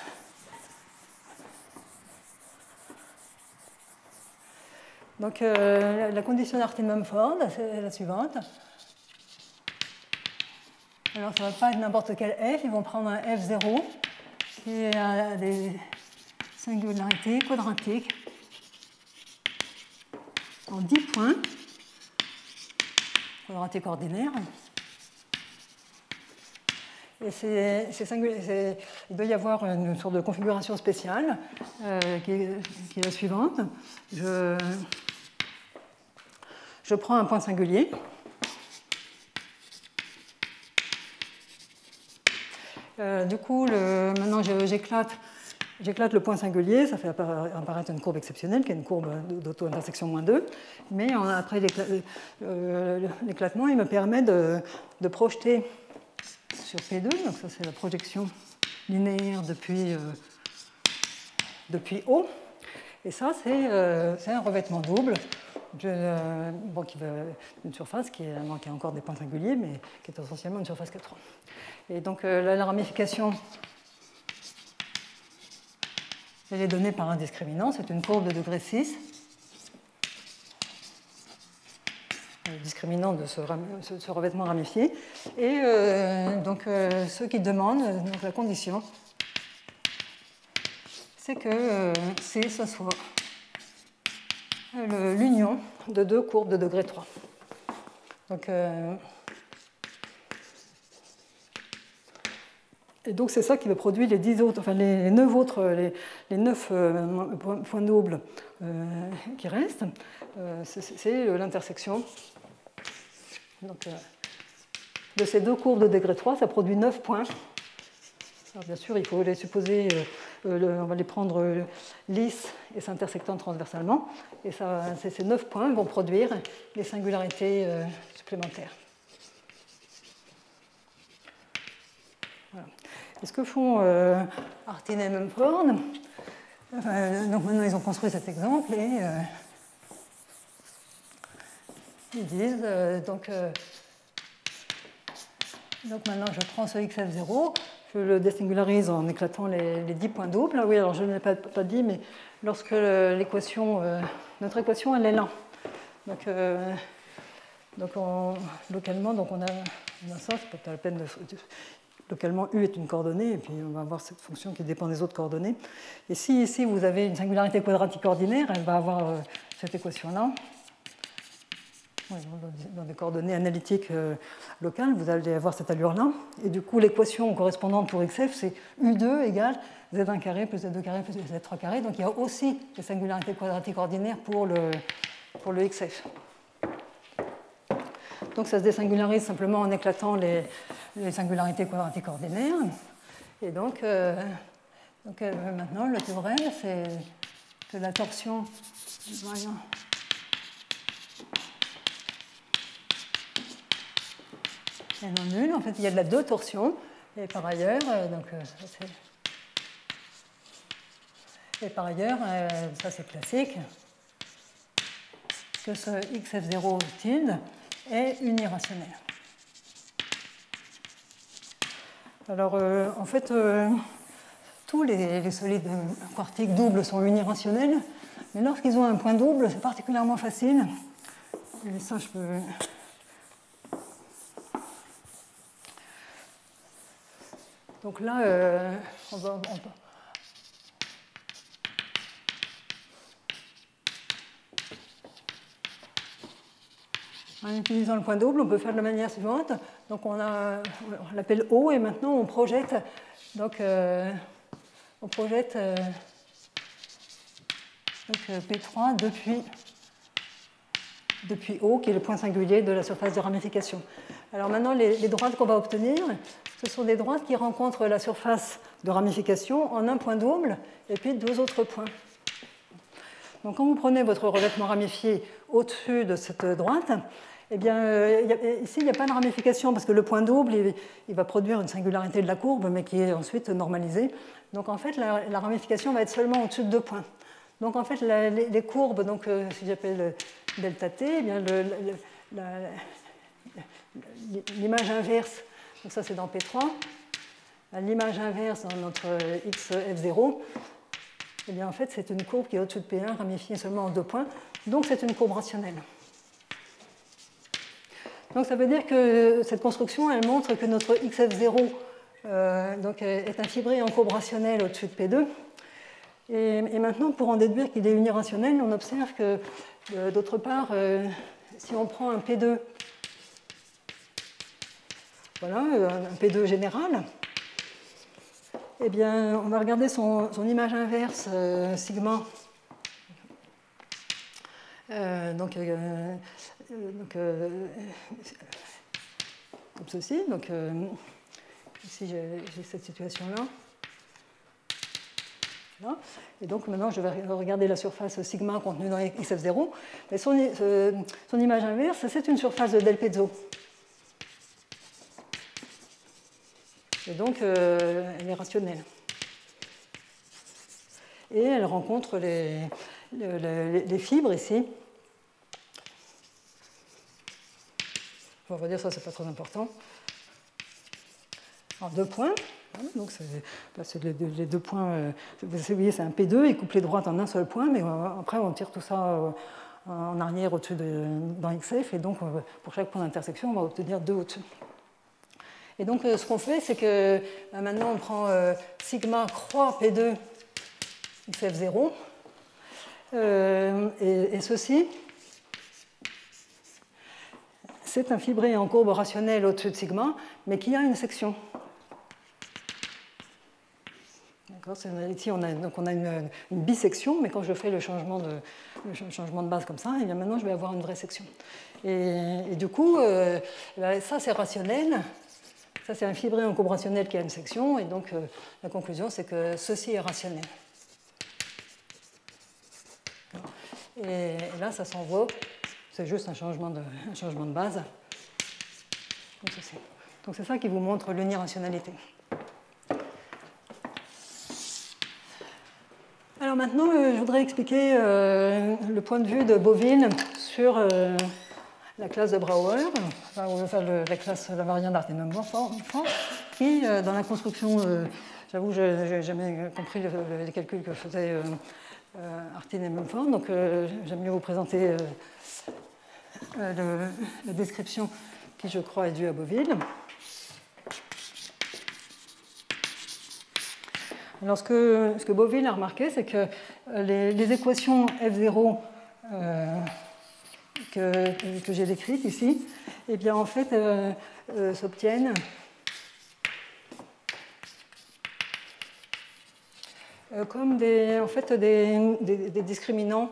donc, euh, la condition d'Artin-Mumford, c'est la suivante. Alors, ça ne va pas être n'importe quel F, ils vont prendre un F zéro qui a des singularités quadratiques en dix points, quadratiques ordinaires. Et c'est, c'est c'est, il doit y avoir une sorte de configuration spéciale euh, qui, est, qui est la suivante. Je, je prends un point singulier. Euh, du coup, le, maintenant j'éclate, j'éclate le point singulier, ça fait apparaître une courbe exceptionnelle qui est une courbe d'auto-intersection moins deux. Mais en, après euh, l'éclatement, il me permet de, de projeter sur P deux, donc ça c'est la projection linéaire depuis, euh, depuis O. Et ça c'est euh, un revêtement double de, euh, bon, qui veut une surface qui, est, qui a encore des points singuliers, mais qui est essentiellement une surface quatre. Et donc euh, là, la ramification, elle est donnée par un discriminant, c'est une courbe de degré six. Le discriminant de ce, ce, ce revêtement ramifié. Et euh, donc euh, ceux qui demandent, donc la condition, c'est que euh, C, ça soit l'union de deux courbes de degré trois. Donc, euh, et donc c'est ça qui va produire les dix autres, enfin les neuf autres, les, les neuf euh, points doubles euh, qui restent. Euh, c'est l'intersection. Donc, euh, de ces deux courbes de degré trois, ça produit neuf points. Alors, bien sûr, il faut les supposer, euh, le, on va les prendre euh, lisses et s'intersectant transversalement. Et ça, ces neuf points vont produire les singularités euh, supplémentaires. Voilà. Et ce que font euh, Artin et Mumford, euh, donc maintenant ils ont construit cet exemple et euh, ils disent euh, donc, euh, donc maintenant je prends ce X F zéro, je le désingularise en éclatant les, les dix points doubles. Oui, alors je ne l'ai pas, pas dit, mais lorsque l'équation, euh, notre équation elle est là. Donc, euh, donc on, localement, donc on a, on a ça, c'est pas la peine de. Localement, U est une coordonnée, et puis on va avoir cette fonction qui dépend des autres coordonnées. Et si ici vous avez une singularité quadratique ordinaire, elle va avoir euh, cette équation-là. Oui, dans des coordonnées analytiques euh, locales, vous allez avoir cette allure-là. Et du coup, l'équation correspondante pour X F, c'est U deux égale Z un carré plus Z deux carré plus Z trois carré. Donc il y a aussi des singularités quadratiques ordinaires pour le, pour le X F. Donc ça se désingularise simplement en éclatant les, les singularités quadratiques ordinaires. Et donc, euh, donc euh, maintenant, le théorème, c'est que la torsion du moyen est non nulle. En fait, il y a de la deux torsion. Et par ailleurs, euh, donc, euh, et par ailleurs, euh, ça c'est classique, que ce X F zéro tilde est unirationnel. Alors, euh, en fait, euh, tous les, les solides quartiques doubles sont unirationnels, mais lorsqu'ils ont un point double, c'est particulièrement facile. Et ça, je peux... Donc là, euh, on va... On peut... En utilisant le point double, on peut faire de la manière suivante. Donc on, a, on l'appelle O et maintenant on projette, donc, euh, on projette euh, donc, P trois depuis, depuis O, qui est le point singulier de la surface de ramification. Alors maintenant, les, les droites qu'on va obtenir, ce sont des droites qui rencontrent la surface de ramification en un point double et puis deux autres points. Donc quand vous prenez votre revêtement ramifié au-dessus de cette droite, eh bien, euh, ici, il n'y a pas de ramification parce que le point double, il, il va produire une singularité de la courbe, mais qui est ensuite normalisée. Donc, en fait, la, la ramification va être seulement au-dessus de deux points. Donc, en fait, la, les, les courbes, donc, euh, si j'appelle delta t, eh bien, le, le, la, l'image inverse, donc ça c'est dans P trois, l'image inverse dans notre X F zéro, eh bien, en fait, c'est une courbe qui est au-dessus de P un, ramifiée seulement en deux points. Donc, c'est une courbe rationnelle. Donc ça veut dire que cette construction, elle montre que notre X F zéro euh, donc, est un fibré en courbe rationnelle au-dessus de P deux. Et, et maintenant, pour en déduire qu'il est unirationnel, on observe que, euh, d'autre part, euh, si on prend un P deux, voilà, un P deux général, eh bien, on va regarder son, son image inverse, euh, sigma. Euh, donc, euh, donc euh, comme ceci. Donc, euh, ici, j'ai, j'ai cette situation-là. Voilà. Et donc, maintenant, je vais regarder la surface sigma contenue dans X F zéro. Et son, euh, son image inverse, c'est une surface de del pezzo. Et donc, euh, elle est rationnelle. Et elle rencontre les, les, les fibres ici. On va dire ça, c'est pas très important. Alors, deux points. Donc, c'est, là, c'est les, deux, les deux points. Euh, vous voyez, c'est un P deux, il coupe les droites en un seul point, mais euh, après, on tire tout ça euh, en arrière au-dessus de, dans X F, et donc, euh, pour chaque point d'intersection, on va obtenir deux au-dessus. Et donc, euh, ce qu'on fait, c'est que euh, maintenant, on prend euh, sigma croix P deux X F zéro, euh, et, et ceci, c'est un fibré en courbe rationnelle au-dessus de sigma, mais qui a une section. Ici, on a, donc on a une, une bisection, mais quand je fais le changement de, le changement de base comme ça, et bien maintenant, je vais avoir une vraie section. Et, et du coup, euh, ça, c'est rationnel. Ça, c'est un fibré en courbe rationnelle qui a une section. Et donc, euh, la conclusion, c'est que ceci est rationnel. Et, et là, ça s'envoie. C'est juste un changement de, un changement de base. Comme ceci. Donc, c'est ça qui vous montre l'unirationalité. Alors maintenant, euh, je voudrais expliquer euh, le point de vue de Boville sur euh, la classe de Brouwer, enfin, enfin le, la classe lamarien d'Artin-Mumford, qui, euh, dans la construction, euh, j'avoue, je n'ai jamais compris le, le, les calculs que faisaient euh, euh, Artin et Mumford, donc euh, j'aime mieux vous présenter euh, euh, le, la description qui, je crois, est due à Boville. Alors, ce que, ce que Boville a remarqué, c'est que les, les équations F zéro euh, que, que j'ai décrites ici, eh bien, en fait, euh, euh, s'obtiennent euh, comme des, en fait, des, des, des discriminants,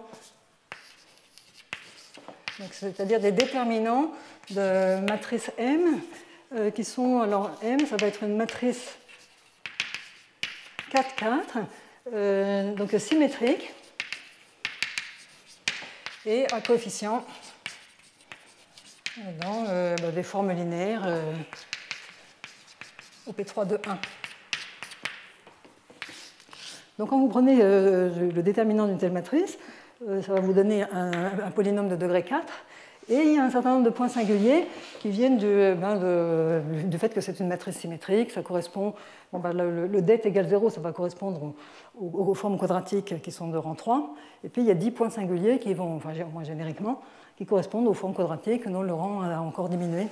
c'est-à-dire des déterminants de matrice M, euh, qui sont, alors M, ça va être une matrice quatre quatre, euh, donc symétrique, et à coefficient dans euh, bah, des formes linéaires euh, au P trois de un. Donc quand vous prenez euh, le déterminant d'une telle matrice, euh, ça va vous donner un, un polynôme de degré quatre, et il y a un certain nombre de points singuliers qui viennent du, ben, de, du fait que c'est une matrice symétrique. Ça correspond, bon, ben, le, le det égale zéro, ça va correspondre aux, aux, aux formes quadratiques qui sont de rang trois, et puis il y a dix points singuliers qui vont, enfin au moins génériquement, qui correspondent aux formes quadratiques dont le rang a encore diminué.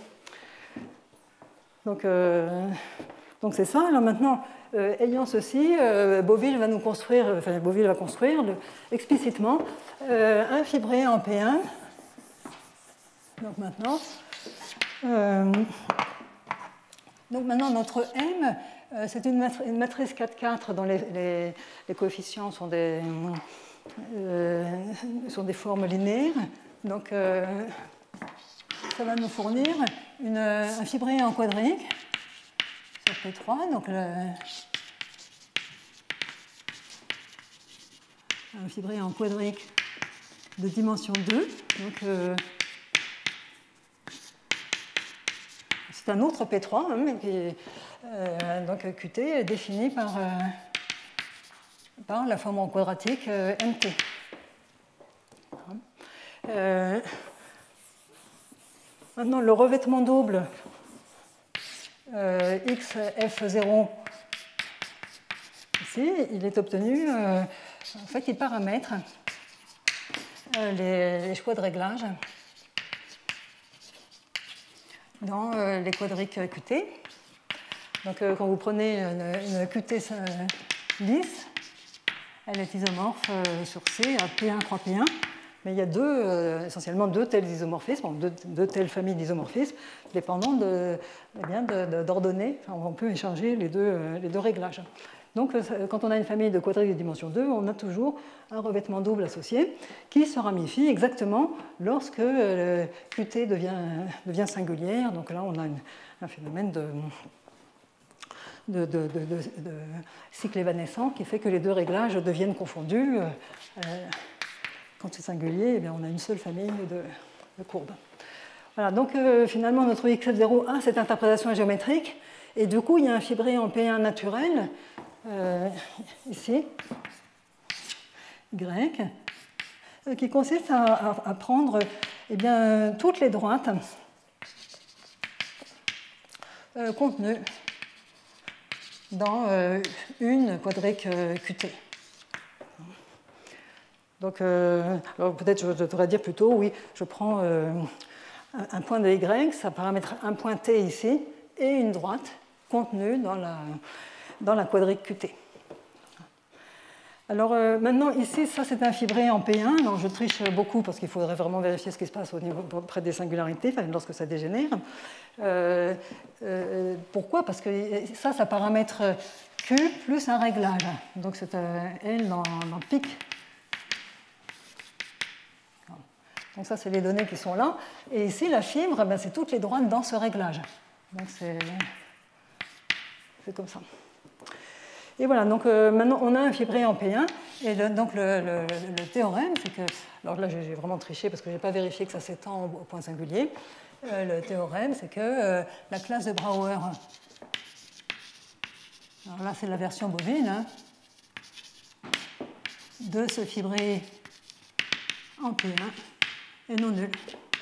Donc euh, donc c'est ça. Alors maintenant, euh, ayant ceci, euh, Beauville va nous construire, enfin Beauville va construire le, explicitement euh, un fibré en P un. Donc maintenant, euh, donc maintenant notre M, euh, c'est une, matri une matrice quatre quatre dont les, les, les coefficients sont des, euh, sont des formes linéaires. Donc euh, ça va nous fournir une, un fibré en quadrique sur P trois. Donc le, un fibré en quadrique de dimension deux. Donc euh, c'est un autre P trois, hein, mais qui est euh, donc Q T est défini par, euh, par la forme en quadratique euh, N T. Euh, maintenant, le revêtement double euh, X F zéro, ici, il est obtenu, euh, en fait, il paramètre euh, les, les choix de réglage dans euh, les quadriques Q T. Donc, euh, quand vous prenez une, une Q T lisse, elle est isomorphe euh, sur C à P un croix P un. Mais il y a deux, euh, essentiellement deux tels isomorphismes, deux, deux telles familles d'isomorphismes, dépendant de, eh bien, d'ordonnées. Enfin, on peut échanger les deux, euh, les deux réglages. Donc, quand on a une famille de quadriques de dimension deux, on a toujours un revêtement double associé qui se ramifie exactement lorsque le Q T devient, devient singulière. Donc là, on a une, un phénomène de, de, de, de, de, de cycle évanescent qui fait que les deux réglages deviennent confondus. Euh, Quand c'est singulier, eh bien, on a une seule famille de, de courbes. Voilà, donc euh, finalement, notre X F zéro a cette interprétation géométrique, et du coup, il y a un fibré en P un naturel, euh, ici, Y, euh, qui consiste à, à, à prendre eh bien, toutes les droites euh, contenues dans euh, une quadrique euh, Q T. Donc, euh, peut-être je devrais dire plutôt, oui, je prends euh, un point de Y, ça paramètre un point T ici, et une droite contenue dans la, dans la quadrique Q T. Alors euh, maintenant, ici, ça c'est un fibré en P un, donc je triche beaucoup parce qu'il faudrait vraiment vérifier ce qui se passe au niveau près des singularités, enfin, lorsque ça dégénère. Euh, euh, pourquoi? Parce que ça, ça paramètre Q plus un réglage. Donc c'est un L dans, dans pic. Donc ça, c'est les données qui sont là. Et ici, la fibre, ben, c'est toutes les droites dans ce réglage. Donc c'est comme ça. Et voilà, donc euh, maintenant, on a un fibré en P un. Et le, donc le, le, le théorème, c'est que... Alors là, j'ai vraiment triché parce que je n'ai pas vérifié que ça s'étend au point singulier. Euh, le théorème, c'est que euh, la classe de Brouwer... Alors là, c'est la version bovine, hein, de ce fibré en P un est non nulle.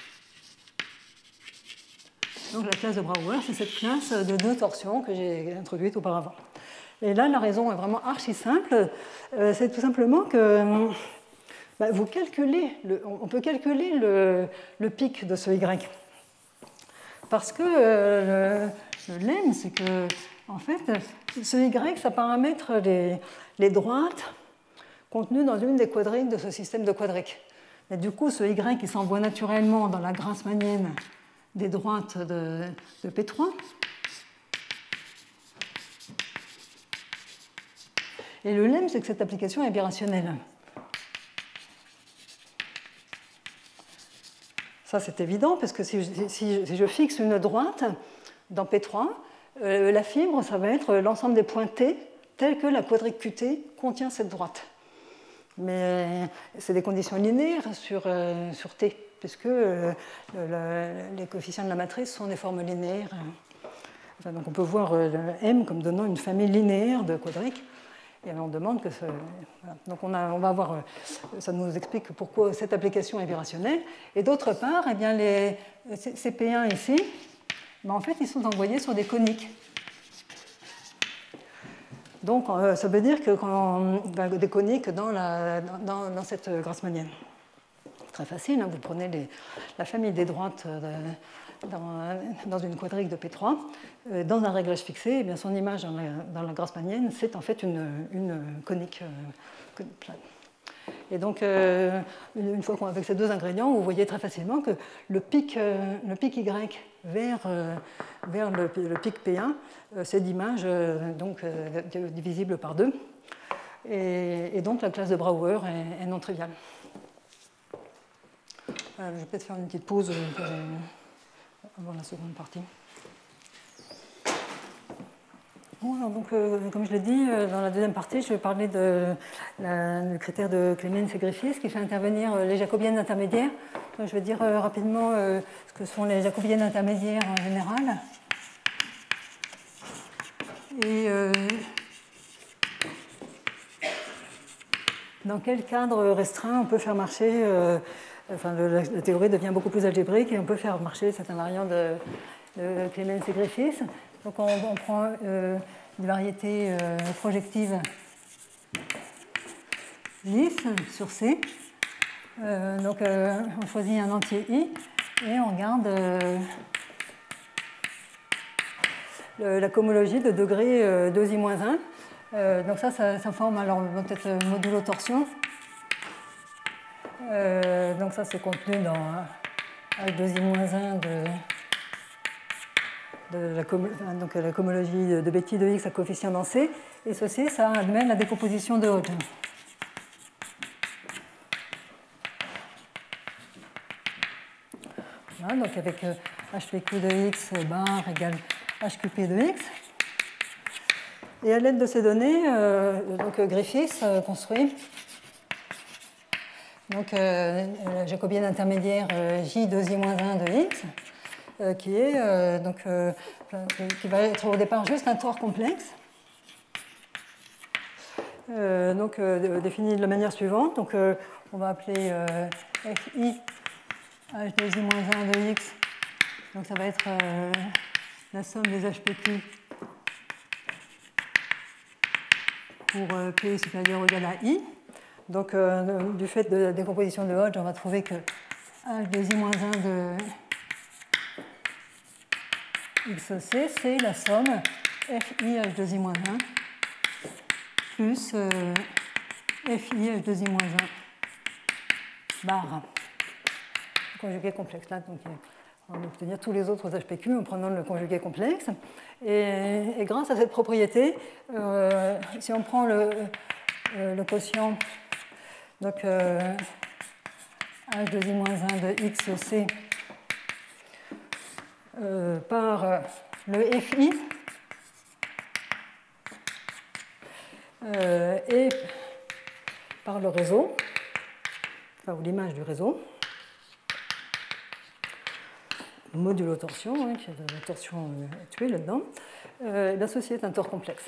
Donc la classe de Brouwer, c'est cette classe de deux torsions que j'ai introduite auparavant. Et là, la raison est vraiment archi simple. Euh, c'est tout simplement que bah, vous calculez, le, on peut calculer le, le pic de ce Y. Parce que euh, le, le lemme, c'est que, en fait, ce Y, ça paramètre les, les droites contenues dans une des quadriques de ce système de quadriques. Et du coup, ce Y qui s'envoie naturellement dans la grassmannienne des droites de, de P trois. Et le lemme, c'est que cette application est birationnelle. Ça, c'est évident, parce que si je, si, si je fixe une droite dans P trois, euh, la fibre, ça va être l'ensemble des points T, tels que la quadrique Q T contient cette droite. Mais c'est des conditions linéaires sur, euh, sur T. puisque euh, le, les coefficients de la matrice sont des formes linéaires. Enfin, donc on peut voir euh, M comme donnant une famille linéaire de quadriques. Et on demande que ce... Voilà. Donc on, a, on va avoir... Ça nous explique pourquoi cette application est birationnelle. Et d'autre part, eh bien les, ces P un ici, ben en fait, ils sont envoyés sur des coniques. Donc ça veut dire que quand, ben, des coniques dans, la, dans, dans cette grassmannienne. Très facile, hein, vous prenez les, la famille des droites de, dans, dans une quadrique de P trois, euh, dans un réglage fixé, eh bien son image dans la, dans la grassmannienne, c'est en fait une, une conique, euh, conique plane. Et donc, euh, une fois qu'avec ces deux ingrédients, vous voyez très facilement que le pic, euh, le pic Y vers, euh, vers le, le pic P un, euh, c'est d'image euh, donc, euh, divisible par deux. Et, et donc, la classe de Brouwer est, est non triviale. Voilà, je vais peut-être faire une petite pause euh, avant la seconde partie. Bon, alors donc, euh, comme je l'ai dit, euh, dans la deuxième partie, je vais parler de, la, du critère de Clemens et Griffiths qui fait intervenir euh, les jacobiennes intermédiaires. Donc, je vais dire euh, rapidement euh, ce que sont les jacobiennes intermédiaires en général. Et euh, dans quel cadre restreint on peut faire marcher, euh, enfin le, la, la théorie devient beaucoup plus algébrique et on peut faire marcher cette invariante de, de Clemens et Griffiths. Donc on, on prend euh, une variété euh, projective lisse sur C. Euh, donc euh, on choisit un entier I et on garde euh, le, la cohomologie de degré euh, deux i moins un. Euh, donc ça, ça, ça forme alors peut-être modulo torsion. Euh, donc ça c'est contenu dans H deux i moins un de... de la, donc la cohomologie de Betty de X à coefficient dans C, et ceci, ça admet la décomposition de Hodge. Voilà, donc avec H P Q de X bar égale H Q P de X. Et à l'aide de ces données, euh, donc Griffiths euh, construit donc, euh, la jacobienne intermédiaire euh, J deux i moins un de X, euh, qui, est, euh, donc, euh, qui va être au départ juste un tor complexe. Euh, donc euh, défini de la manière suivante. Donc, euh, on va appeler euh, Fi H deux i moins un de X. Donc ça va être euh, la somme des H P Q pour euh, P supérieur ou égal à I. Donc, euh, du fait de la décomposition de Hodge, on va trouver que H deux i moins un de X C, c'est la somme Fi H deux i moins un plus euh, Fi H deux i moins un bar conjugué complexe. Là, donc, on va obtenir tous les autres H P Q en prenant le conjugué complexe. Et, et grâce à cette propriété, euh, si on prend le, euh, le quotient, donc euh, H deux i moins un de X C euh, par euh, le Fi euh, et par le réseau, enfin, ou l'image du réseau, modulo torsion, hein, qui est la torsion euh, tuée là-dedans, euh, bien ceci est un tor complexe.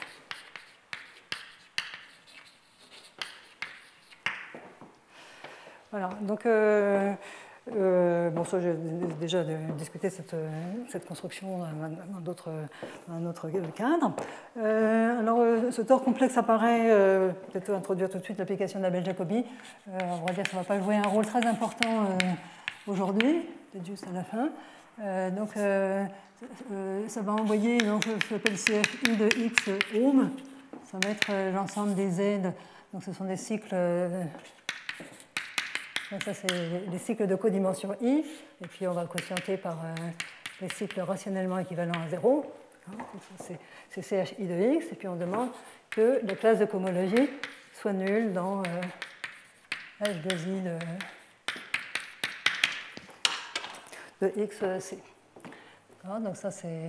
Voilà, donc euh, euh, bon, ça j'ai déjà discuté cette, cette construction dans d'autres, dans un autre cadre. Euh, alors, ce tor complexe apparaît, euh, peut-être introduire tout de suite l'application de la Bell-Jacobi. Euh, on va dire que ça ne va pas jouer un rôle très important euh, aujourd'hui, peut-être juste à la fin. Euh, donc, euh, euh, ça va envoyer, donc, ce qu'on appelle C F I de X ohm. Ça va être l'ensemble des Z. Donc, ce sont des cycles. Euh, donc, ça, c'est les cycles de codimension I. Et puis, on va quotienter par euh, les cycles rationnellement équivalents à zéro. C'est C H I de X. Et puis, on demande que la classe de cohomologie soit nulle dans euh, H deux I de. de X C. Donc ça c'est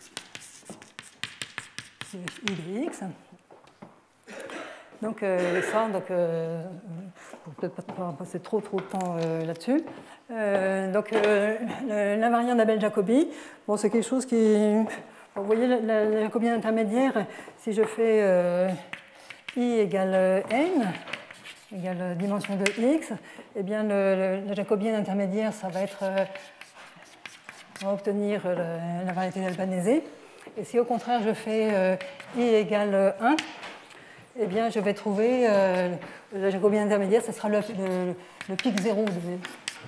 I de X. Donc euh, ça, donc, euh, ne vais peut-être pas passer trop, trop de temps euh, là-dessus. Euh, donc, euh, l'invariant d'Abel-Jacobi, bon, c'est quelque chose qui... Bon, vous voyez, le jacobien intermédiaire, si je fais euh, i égale n, égale dimension de x, eh bien, le, le, le jacobien intermédiaire, ça va être... Euh, on va obtenir le, la variété d'Albanese. Et si au contraire, je fais euh, i égale un, eh bien, je vais trouver euh, le jacobien intermédiaire, ce sera le, le, le pic zéro de,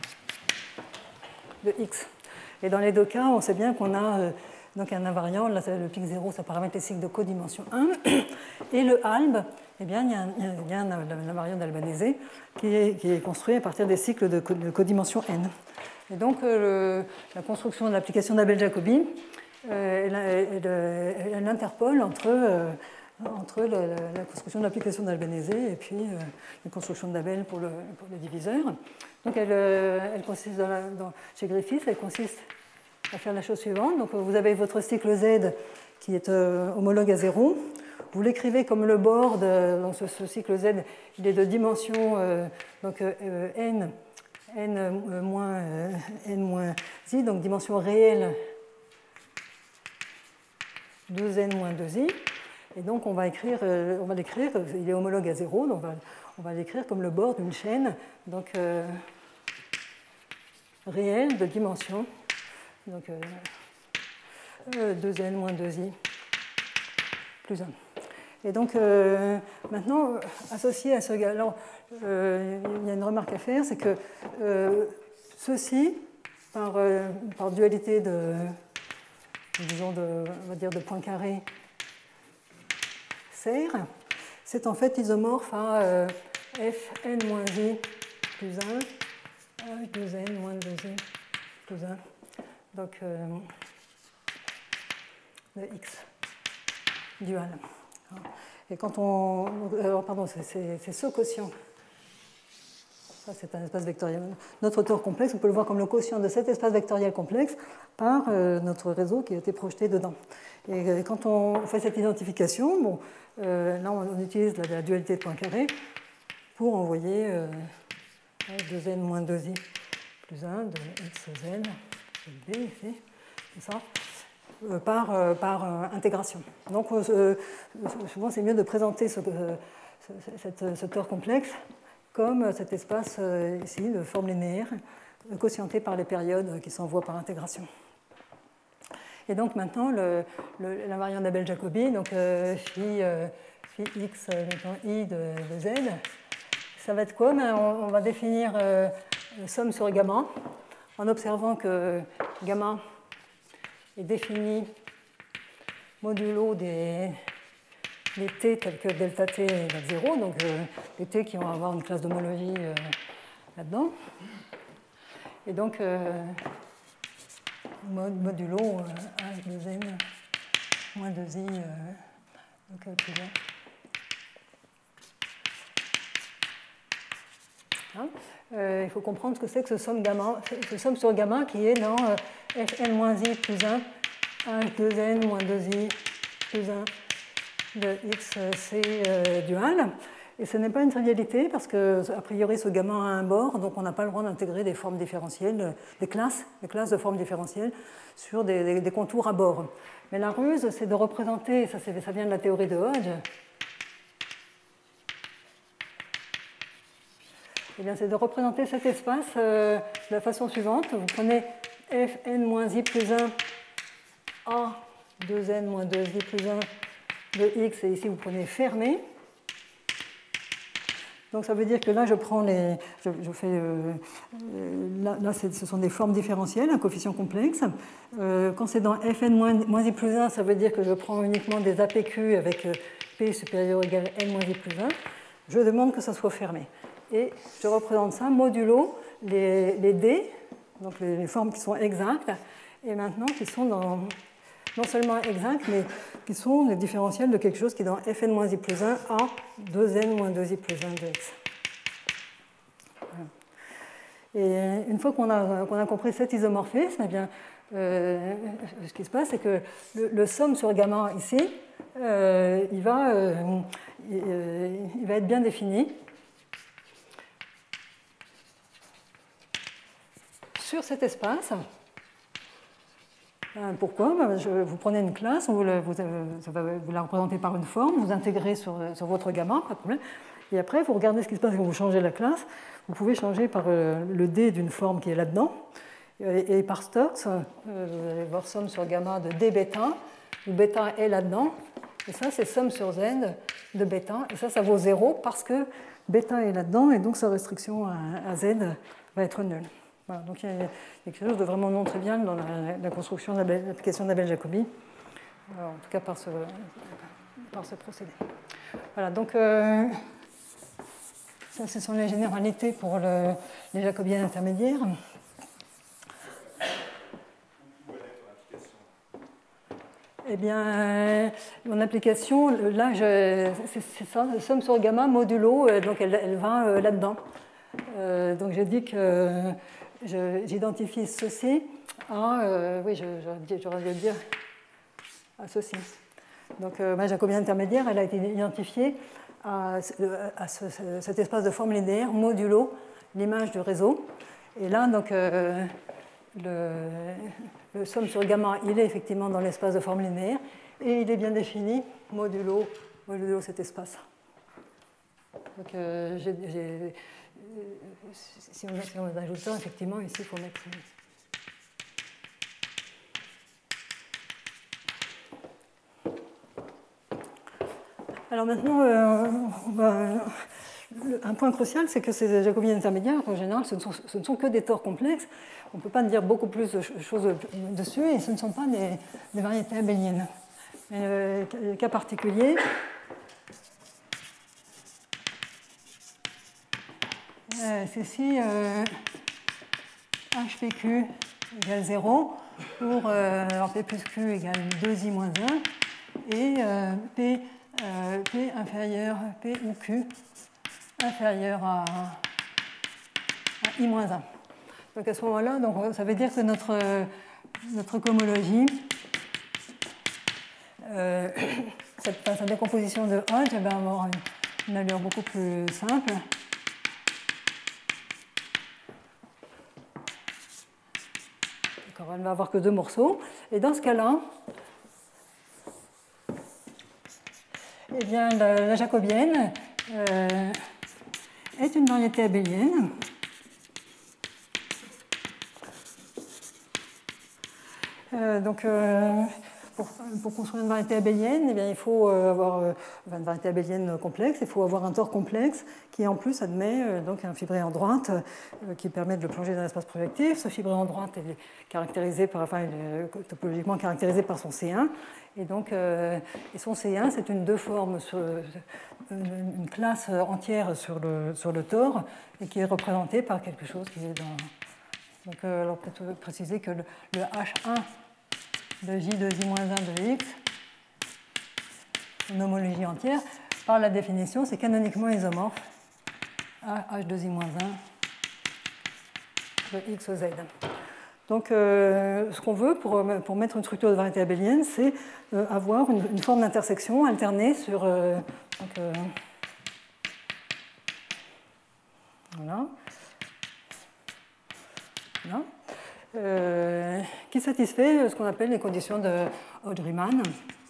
de x. Et dans les deux cas, on sait bien qu'on a euh, donc un invariant, là, le pic zéro, ça paramètre les cycles de codimension un, et le halbe, eh bien, il y a un, il y a un, un invariant d'Albanese qui est, qui est construit à partir des cycles de, de codimension n. Et donc, euh, le, la construction de l'application d'Abel-Jacobi, euh, elle, elle interpole entre, euh, entre la, la, la construction de l'application d'Albanese et puis euh, la construction d'Abel pour le, pour le diviseur. Donc, elle, elle consiste dans la, dans, chez Griffith, elle consiste à faire la chose suivante. Donc, vous avez votre cycle Z qui est euh, homologue à zéro. Vous l'écrivez comme le bord de donc ce, ce cycle Z, il est de dimension euh, donc, euh, n. n euh, moins, euh, n moins i, donc dimension réelle deux n moins deux i. Et donc on va écrire, euh, on va l'écrire, il est homologue à zéro, donc on va, on va l'écrire comme le bord d'une chaîne donc, euh, réelle de dimension donc, euh, euh, deux n moins deux i plus un. Et donc, euh, maintenant, associé à ce gars, alors, euh, il y a une remarque à faire, c'est que euh, ceci, par, euh, par dualité de, disons, de, on va dire de Poincaré, serre, c'est en fait isomorphe à euh, fn moins i plus un, h deux n moins deux i plus un, donc euh, de x dual. Et quand on... Alors, pardon, c'est ce quotient. Ça, c'est un espace vectoriel. Notre auteur complexe, on peut le voir comme le quotient de cet espace vectoriel complexe par euh, notre réseau qui a été projeté dedans. Et euh, quand on fait cette identification, bon, euh, là, on utilise la, la dualité de Poincaré pour envoyer euh, deux n moins deux i plus un de xz, b ici, c'est ça. Par, euh, par euh, intégration. Donc, euh, souvent, c'est mieux de présenter ce, euh, cette, ce tore complexe comme cet espace euh, ici de forme linéaire, quotienté par les périodes qui s'envoient par intégration. Et donc, maintenant, l'invariant d'Abel-Jacobi, donc euh, phi, euh, phi x i de, de z, ça va être quoi? Ben, on, on va définir euh, somme sur gamma en observant que gamma est défini modulo des, des t tels que delta t égale zéro, donc euh, des t qui vont avoir une classe d'homologie euh, là-dedans. Et donc, euh, modulo euh, h deux n moins deux i, euh, donc euh, plus un. Hein euh, il faut comprendre ce que c'est que ce somme, gamma, ce somme sur gamma qui est dans euh, fn moins i plus un, h deux n moins deux i plus un de xc euh, dual. Et ce n'est pas une trivialité parce que, a priori, ce gamma a un bord, donc on n'a pas le droit d'intégrer des formes différentielles, des classes, des classes de formes différentielles sur des, des, des contours à bord. Mais la ruse, c'est de représenter, ça, ça vient de la théorie de Hodge, eh bien, c'est de représenter cet espace euh, de la façon suivante. Vous prenez fn moins i plus un a deux n moins deux i plus un de x, et ici vous prenez fermé. Donc ça veut dire que là, je prends les... Je, je fais, euh, là, là ce sont des formes différentielles, un coefficient complexe. Euh, quand c'est dans fn moins, moins i plus un, ça veut dire que je prends uniquement des A P Q avec euh, p supérieur ou égal à n moins i plus un. Je demande que ça soit fermé. Et je représente ça modulo les, les D, donc les, les formes qui sont exactes, et maintenant qui sont dans, non seulement exactes, mais qui sont les différentiels de quelque chose qui est dans fn moins i plus un à deux n moins deux i plus un de x. Voilà. Et une fois qu'on a, qu'on a compris cet isomorphisme, eh bien, euh, ce qui se passe, c'est que le, le somme sur gamma ici, euh, il, va, euh, il, il va être bien défini. sur cet espace. Pourquoi? Vous prenez une classe, vous, le, vous, vous la représentez par une forme, vous intégrez sur, sur votre gamma, pas de problème. Et après, vous regardez ce qui se passe quand vous changez la classe. Vous pouvez changer par le D d'une forme qui est là-dedans. Et, et par Stokes, vous allez voir somme sur gamma de D bêta, où bêta est là-dedans. Et ça, c'est somme sur Z de bêta. Et ça, ça vaut zéro parce que bêta est là-dedans. Et donc, sa restriction à, à Z va être nulle. Voilà, donc il y a quelque chose de vraiment non trivial dans la, la construction de l'application d'Abel-Jacobi, en tout cas par ce, par ce procédé. Voilà, donc euh, ça, ce sont les généralités pour le, les jacobiennes intermédiaires. Eh bien, mon application, là, c'est ça, somme sur gamma modulo, donc elle, elle va là-dedans. Euh, donc j'ai dit que j'identifie ceci à, euh, oui, j'aurais dû le dire, à ceci. Donc euh, ma jacobienne intermédiaire, elle a été identifiée à, à ce, cet espace de forme linéaire modulo l'image du réseau. Et là, donc, euh, le, le somme sur gamma, il est effectivement dans l'espace de forme linéaire et il est bien défini modulo, modulo cet espace. Donc euh, j'ai... Si on, si on ajoute ça, effectivement, ici, il faut mettre. Alors maintenant, euh, on va, un point crucial, c'est que ces jacobiennes intermédiaires, en général, ce ne sont, ce ne sont que des tors complexes. On ne peut pas dire beaucoup plus de choses dessus, et ce ne sont pas des, des variétés abéliennes. Mais euh, cas particulier. Euh, Ceci, euh, H P Q égale zéro pour euh, alors P plus Q égale deux i moins un et euh, P, euh, P inférieur, P ou Q inférieur à, à i moins un. Donc à ce moment-là, donc, ça veut dire que notre, notre cohomologie, euh, sa, sa décomposition de Hodge, va avoir une, une allure beaucoup plus simple. Elle ne va avoir que deux morceaux. Et dans ce cas-là, eh bien, la, la jacobienne euh, est une variété abélienne. Euh, donc, euh, pour, pour construire une variété abélienne, eh bien, il faut avoir euh, une variété abélienne complexe. Il faut avoir un tore complexe qui, en plus, admet euh, donc un fibré en droite euh, qui permet de le plonger dans l'espace projectif. Ce fibré en droite est caractérisé par, enfin, il est topologiquement caractérisé par son C un. Et donc, euh, et son C un, c'est une deux formes sur une, une classe entière sur le, sur le tore et qui est représentée par quelque chose qui est dans. Donc, euh, alors peut-être préciser que le, le H un de J deux i moins un de X, une homologie entière, par la définition, c'est canoniquement isomorphe à H deux i moins un de X Z. Donc, euh, ce qu'on veut pour, pour mettre une structure de variété abélienne, c'est euh, avoir une, une forme d'intersection alternée sur. Euh, donc, euh, voilà. Voilà. Euh, qui satisfait ce qu'on appelle les conditions de Hodge-Riemann.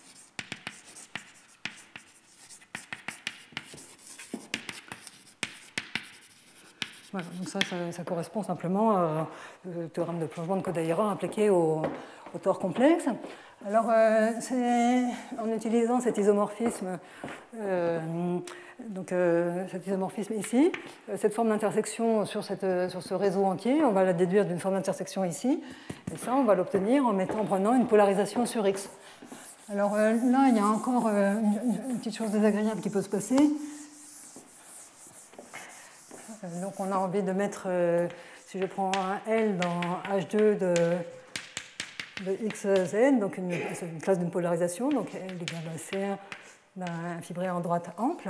Voilà, donc ça, ça, ça correspond simplement au théorème de plongement de Kodaira appliqué au, au tore complexe. Alors, euh, en utilisant cet isomorphisme, euh, donc, euh, cet isomorphisme ici, cette forme d'intersection sur, sur ce réseau entier, on va la déduire d'une forme d'intersection ici, et ça, on va l'obtenir en, mettant, en prenant une polarisation sur X. Alors euh, là, il y a encore euh, une, une petite chose désagréable qui peut se passer. Euh, donc, on a envie de mettre, euh, si je prends un L dans H deux de de X Z, donc une, une classe d'une polarisation, donc L égale à C un d'un fibré en droite ample.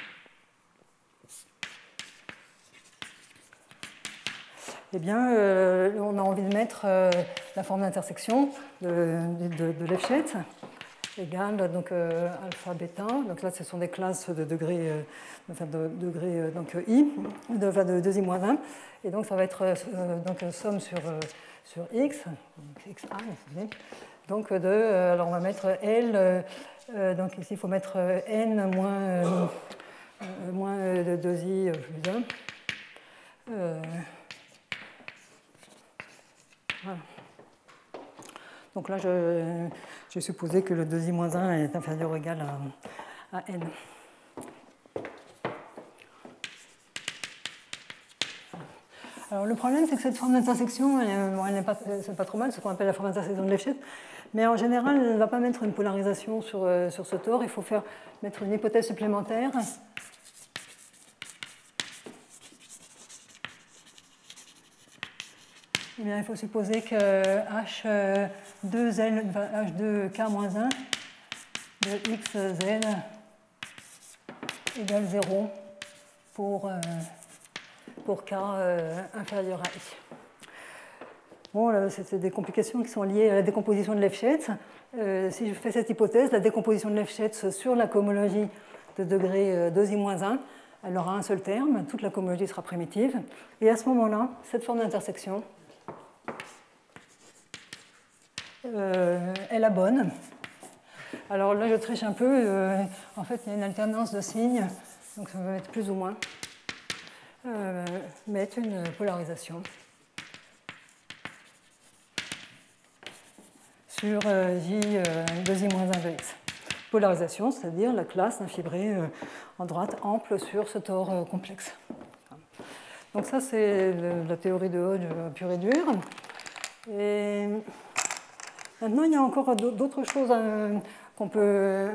Eh bien, euh, on a envie de mettre euh, la forme d'intersection de, de, de Lefschetz. égale donc, euh, alpha, bêta. Donc là, ce sont des classes de degré, euh, enfin de degré euh, donc, I, de, enfin, de deux i moins un. Et donc, ça va être euh, donc, somme sur, euh, sur X, donc xa, donc de, euh, alors on va mettre L, euh, euh, donc ici, il faut mettre N moins, euh, euh, moins de deux i plus un. Euh, voilà. Donc là, j'ai supposé que le deux i moins un est inférieur ou égal à, à n. Alors le problème, c'est que cette forme d'intersection, elle, bon, elle n'est pas, c'est pas trop mal, ce qu'on appelle la forme d'intersection de Lefschetz, mais en général, elle ne va pas mettre une polarisation sur, euh, sur ce tore. Il faut faire, mettre une hypothèse supplémentaire. Eh bien, il faut supposer que H deux L, H deux K moins un de X Z égale zéro pour, euh, pour K euh, inférieur à I. Bon, là, c'est des complications qui sont liées à la décomposition de Lefschetz. Euh, si je fais cette hypothèse, la décomposition de Lefschetz sur la cohomologie de degré deux i moins un, elle aura un seul terme, toute la cohomologie sera primitive. Et à ce moment-là, cette forme d'intersection euh, est la bonne. Alors là, je triche un peu. Euh, en fait, il y a une alternance de signes, donc ça va être plus ou moins, euh, mais une polarisation sur euh, J deux i moins un de X. Polarisation, c'est-à-dire la classe d'un fibré euh, en droite ample sur ce tore euh, complexe. Donc ça, c'est la théorie de Hodge pure et dure. Et maintenant, il y a encore d'autres choses euh, qu'on peut...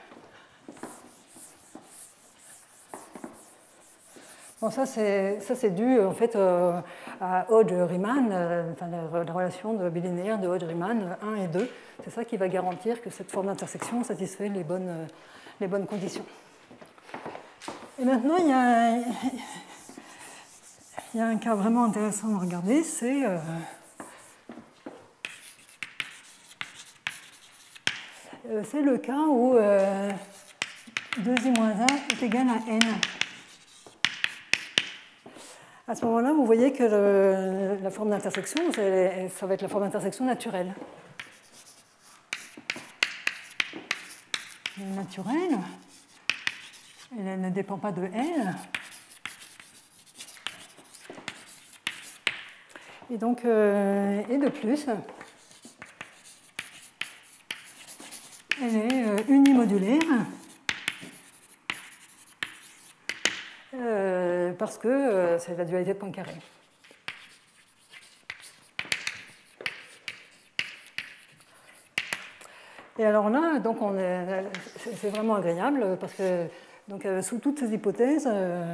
Bon, ça, c'est dû en fait euh, à Hodge-Riemann, euh, enfin, la, la relation de bilinéaire de Hodge-Riemann un et deux. C'est ça qui va garantir que cette forme d'intersection satisfait les bonnes, euh, les bonnes conditions. Et maintenant, il y a, il y a un cas vraiment intéressant à regarder, c'est euh, c'est le cas où euh, deux i moins un est égal à n. À ce moment-là, vous voyez que le, la forme d'intersection, ça va être la forme d'intersection naturelle. Naturelle, elle ne dépend pas de L. Et donc, euh, et de plus, elle est euh, unimodulaire. Euh, parce que euh, c'est la dualité de Poincaré. Et alors là, donc c'est vraiment agréable parce que donc, euh, sous toutes ces hypothèses, euh,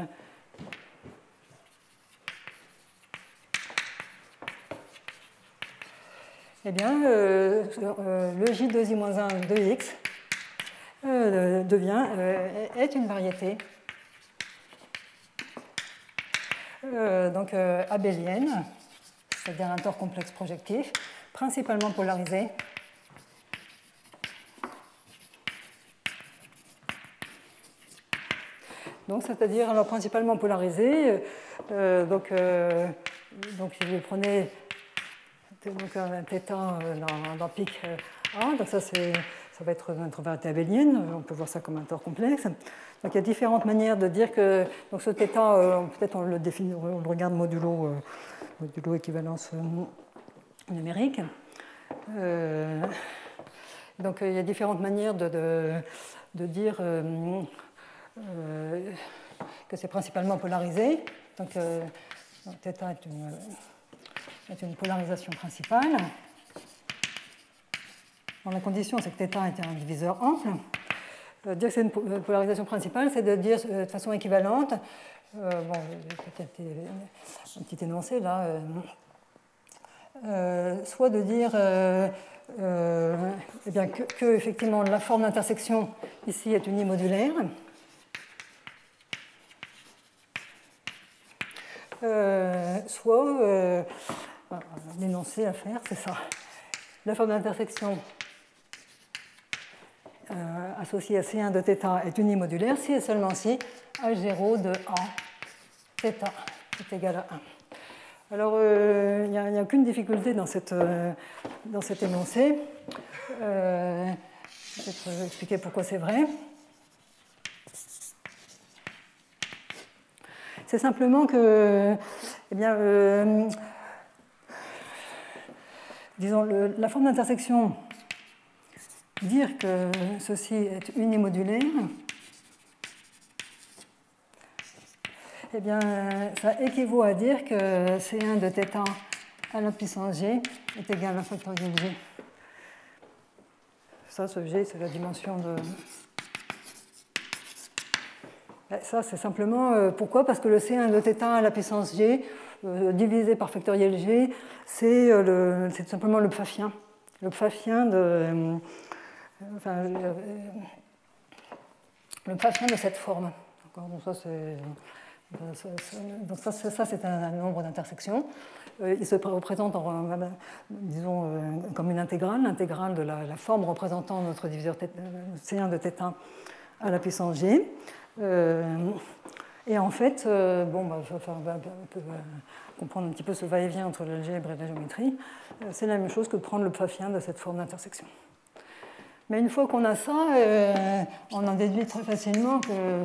eh bien, euh, euh, le J deux i moins un de X euh, devient, euh, est une variété euh, donc, euh, abélienne, c'est-à-dire un tore complexe projectif, principalement polarisé. Donc, c'est-à-dire alors principalement polarisé. Euh, donc, euh, donc, si vous prenez donc, un θ dans, dans pic A, donc ça, ça va être notre variété abélienne. On peut voir ça comme un tore complexe. Donc, il y a différentes manières de dire que donc ce θ, euh, peut-être on le définit, on le regarde modulo, euh, modulo équivalence euh, numérique. Euh, donc, il y a différentes manières de, de, de dire. Euh, Euh, que c'est principalement polarisé. Donc, euh, θ est une, est une polarisation principale. Bon, la condition, c'est que θ est un diviseur ample. Euh, dire que c'est une polarisation principale, c'est de dire euh, de façon équivalente, euh, bon, peut-être un petit énoncé là, euh, euh, soit de dire euh, euh, eh bien, que, que effectivement la forme d'intersection ici est unimodulaire. Euh, soit, euh, l'énoncé à faire, c'est ça. La forme d'intersection associée à C un de θ est unimodulaire si et seulement si H zéro de A θ est égal à un. Alors, euh, il n'y a, a aucune difficulté dans, cette, euh, dans cet énoncé. Euh, je vais expliquer pourquoi c'est vrai. C'est simplement que, eh bien, euh, disons, le, la forme d'intersection, dire que ceci est unimodulaire, eh bien, ça équivaut à dire que C un de θ à la puissance G est égal à un factoriel G. Ça, ce G, c'est la dimension de... Ça, c'est simplement... Euh, pourquoi? Parce que le C un de θ à la puissance G, euh, divisé par factoriel G, c'est euh, tout simplement le pfaffien. Le pfaffien de... Euh, enfin, euh, le pfaffien de cette forme. Donc ça, c'est... Donc ça, ça c'est un, un nombre d'intersections. Euh, il se représente en, euh, disons, euh, comme une intégrale, l'intégrale de la, la forme représentant notre diviseur C un de θ à la puissance G. Euh, et en fait, euh, bon, bah, enfin, on va comprendre un petit peu ce va-et-vient entre l'algèbre et la géométrie. Euh, c'est la même chose que de prendre le pfaffien de cette forme d'intersection. Mais une fois qu'on a ça, euh, on en déduit très facilement que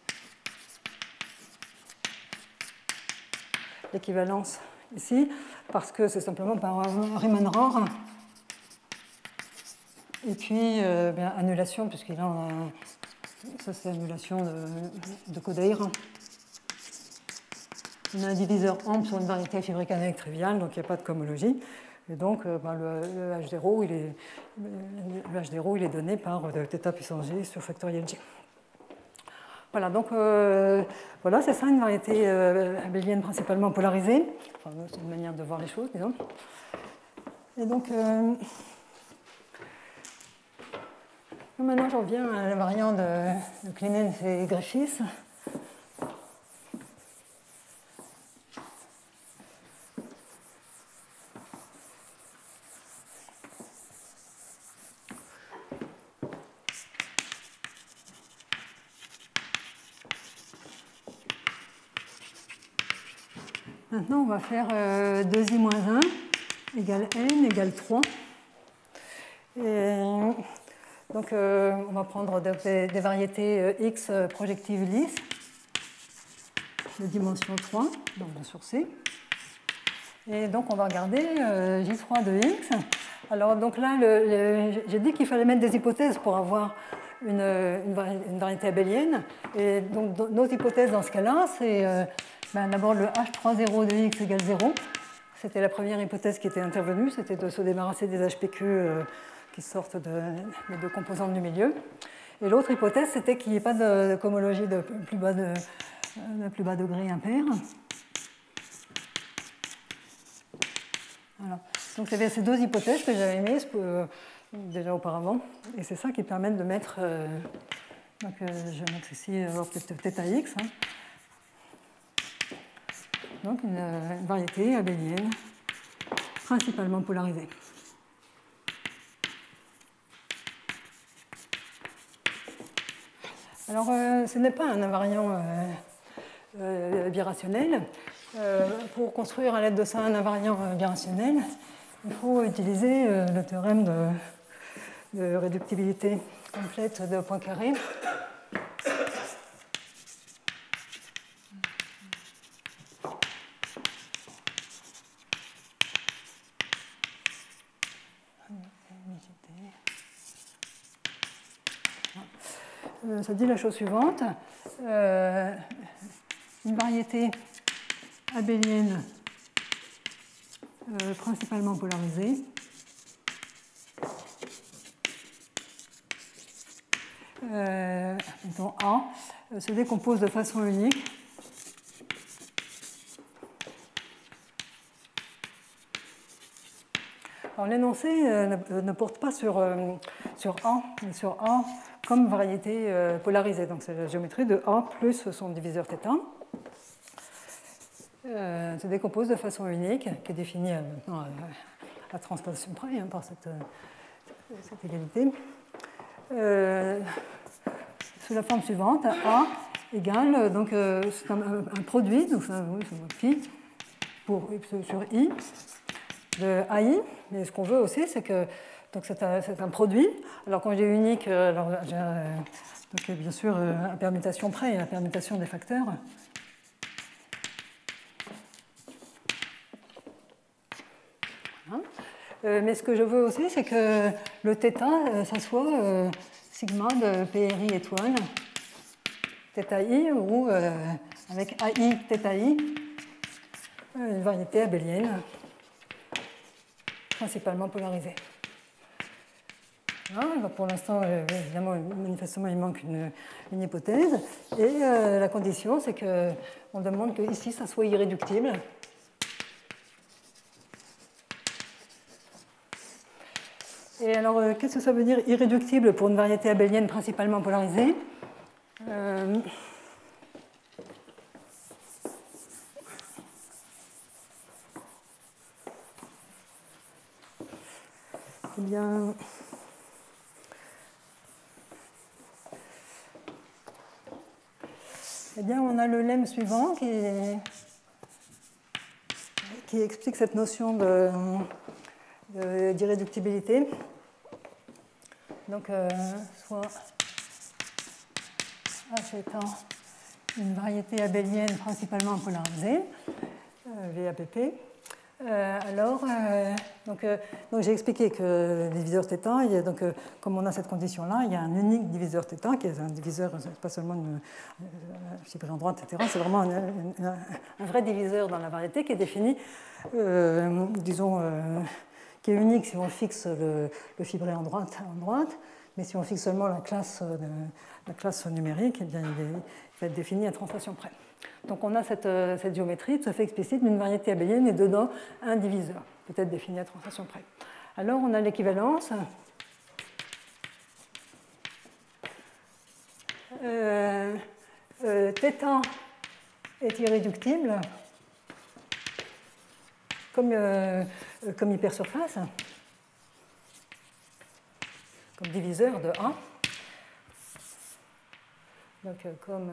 l'équivalence ici, parce que c'est simplement par Riemann-Rohr. Et puis, euh, bien, annulation, puisqu'il a... Ça, c'est annulation de, de Kodaïr. On a un diviseur ample sur une variété fibricanaire triviale, donc il n'y a pas de cohomologie. Et donc, euh, ben, le, le, H zéro, il est, le H zéro, il est donné par θ puissance G sur factoriel G. Voilà, donc euh, voilà, c'est ça une variété euh, abélienne principalement polarisée. Enfin, c'est une manière de voir les choses, disons. Et donc, euh, maintenant j'en viens à la variante de, de Clemens et Griffiths. Maintenant, on va faire euh, deux i moins un égale n égale trois. Et donc, euh, on va prendre des, des variétés euh, x projectives lisses de dimension trois, donc sur C. Et donc, on va regarder euh, J trois de x. Alors, donc là, le, le, j'ai dit qu'il fallait mettre des hypothèses pour avoir une, une, vari, une variété abélienne. Et donc, nos hypothèses dans ce cas-là, c'est euh, ben, d'abord le H trois zéro de x égale zéro. C'était la première hypothèse qui était intervenue, c'était de se débarrasser des H P Q euh, qui sortent de, des deux composantes du milieu. Et l'autre hypothèse, c'était qu'il n'y ait pas de, de cohomologie de plus bas, de, de plus bas degré impair. Voilà. Donc, il y avait ces deux hypothèses que j'avais mises euh, déjà auparavant. Et c'est ça qui permet de mettre. Euh, donc, euh, je vais mettre ici euh, peut-être θ x. Hein. Donc, une, une variété abélienne principalement polarisée. Alors, euh, ce n'est pas un invariant euh, euh, birationnel. Euh, pour construire à l'aide de ça un invariant euh, birationnel, il faut utiliser euh, le théorème de, de réductibilité complète de Poincaré. Ça dit la chose suivante. Euh, une variété abélienne euh, principalement polarisée euh, dont A euh, se décompose de façon unique Alors l'énoncé euh, ne, ne porte pas sur, euh, sur A, mais sur A comme variété euh, polarisée. Donc c'est la géométrie de A plus son diviseur θ. Euh, se décompose de façon unique, qui est définie euh, maintenant à, à transposition près hein, par cette, cette égalité. euh, sous la forme suivante, A égale, donc euh, c'est un, un produit, donc ça, oui, c'est phi, pour, sur I, de A I, mais ce qu'on veut aussi, c'est que donc c'est un, un produit. Alors quand j'ai unique, alors j'ai euh, donc, bien sûr euh, à permutation près et à permutation des facteurs. Voilà. Euh, mais ce que je veux aussi, c'est que le θ, euh, ça soit euh, sigma de P R I étoile, θi, ou euh, avec A I, θi, une variété abélienne, principalement polarisée. Voilà, pour l'instant, évidemment, manifestement, il manque une, une hypothèse. Et euh, la condition, c'est qu'on demande que ici, ça soit irréductible. Et alors, euh, qu'est-ce que ça veut dire irréductible pour une variété abélienne principalement polarisée? euh, Eh bien, eh bien, on a le lemme suivant qui, qui explique cette notion de, de, d'irréductibilité. Donc, euh, soit H étant une variété abélienne principalement polarisée, euh, V A P P. Euh, alors, euh, donc, euh, donc j'ai expliqué que le diviseur θ, il y a, donc, euh, comme on a cette condition-là, il y a un unique diviseur θ, qui est un diviseur, pas seulement une euh, chiffre en droite, et cetera. C'est vraiment un, un, un vrai diviseur dans la variété qui est défini, euh, disons, euh, qui est unique si on fixe le, le fibré en droite, en droite, mais si on fixe seulement la classe, de, la classe numérique, eh bien, il, est, il va être défini à translation près. Donc on a cette, cette géométrie tout à fait explicite d'une variété abélienne et dedans un diviseur, peut-être défini à translation près. Alors on a l'équivalence. Euh, euh, θ est irréductible comme, euh, comme hypersurface, comme diviseur de A. Donc comme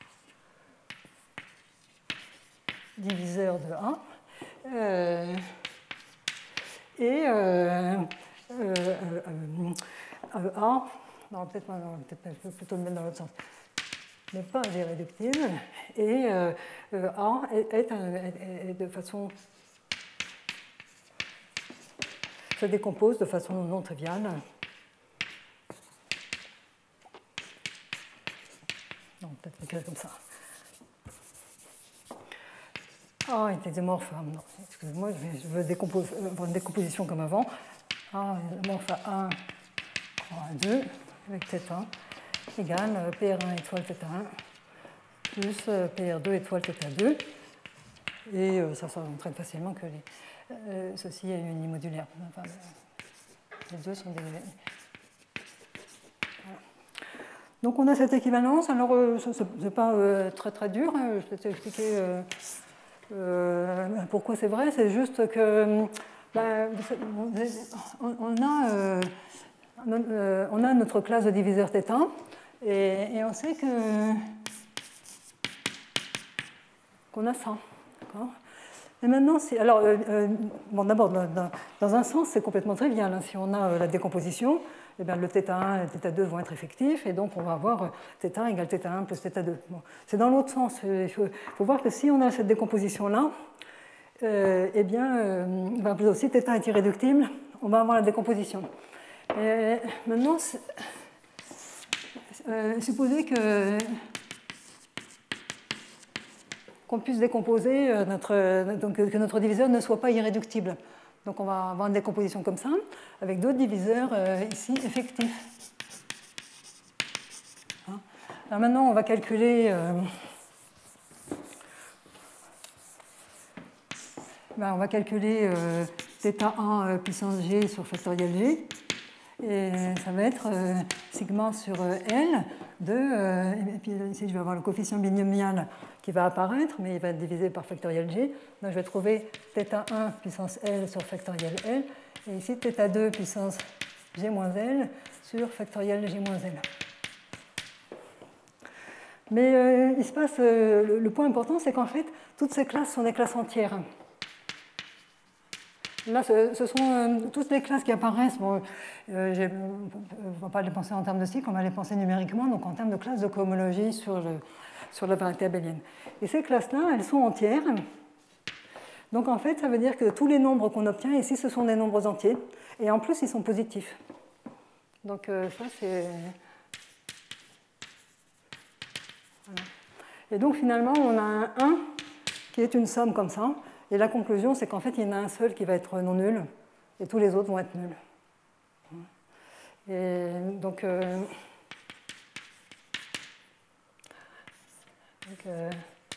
diviseur de A. Euh, et euh, euh, euh, A, non, peut-être peut plutôt le mettre dans l'autre sens, n'est pas irréductible. Et euh, A est, est, est, est de façon. Se décompose de façon non triviale. Non, peut-être écrire comme ça. A est isomorphe à, non, excusez-moi, je veux décompose, avoir une décomposition comme avant. A est isomorphe à un croix à deux avec θ égale P R un étoile θ un plus P R deux étoile θ deux. Et ça, ça entraîne facilement que les, euh, ceci est unimodulaire. Enfin, les deux sont des. Voilà. Donc on a cette équivalence. Alors, euh, ce n'est pas euh, très très dur. Hein. Je vais t'expliquer. Euh, Euh, pourquoi c'est vrai? C'est juste que ben, on, a, euh, on a notre classe de diviseur θ et, et on sait que qu'on a ça. Et maintenant, si, alors, euh, bon, d'abord, dans, dans un sens, c'est complètement trivial. Hein. Si on a euh, la décomposition, eh bien, le θ un et le θ deux vont être effectifs, et donc on va avoir θ un égale θ un plus θ deux. Bon. C'est dans l'autre sens. Il faut, faut voir que si on a cette décomposition-là, euh, eh bien, euh, ben, aussi θ est irréductible, on va avoir la décomposition. Et maintenant, euh, supposez que qu'on puisse décomposer notre, donc que notre diviseur ne soit pas irréductible. Donc on va avoir une décomposition comme ça, avec d'autres diviseurs euh, ici effectifs. Hein. Alors maintenant, on va calculer. Euh, ben on va calculer euh, θ un euh, puissance g sur factoriel g. Et ça va être euh, sigma sur euh, L de. Euh, et puis ici, je vais avoir le coefficient binomial qui va apparaître, mais il va être divisé par factoriel g. Donc je vais trouver θ un puissance L sur factoriel L. Et ici, θ deux puissance G moins L sur factoriel G moins L. Mais euh, il se passe, euh, le, le point important, c'est qu'en fait, toutes ces classes sont des classes entières. Là, ce, ce sont euh, toutes les classes qui apparaissent. Bon, euh, je ne vais pas les penser en termes de cycle, on va les penser numériquement, donc en termes de classes de cohomologie sur, le, sur la variété abélienne. Et ces classes-là, elles sont entières. Donc en fait, ça veut dire que tous les nombres qu'on obtient ici, ce sont des nombres entiers. Et en plus, ils sont positifs. Donc euh, ça, c'est... Voilà. Et donc finalement, on a un un qui est une somme comme ça. Et la conclusion, c'est qu'en fait, il y en a un seul qui va être non nul, et tous les autres vont être nuls. Et donc, euh, donc euh,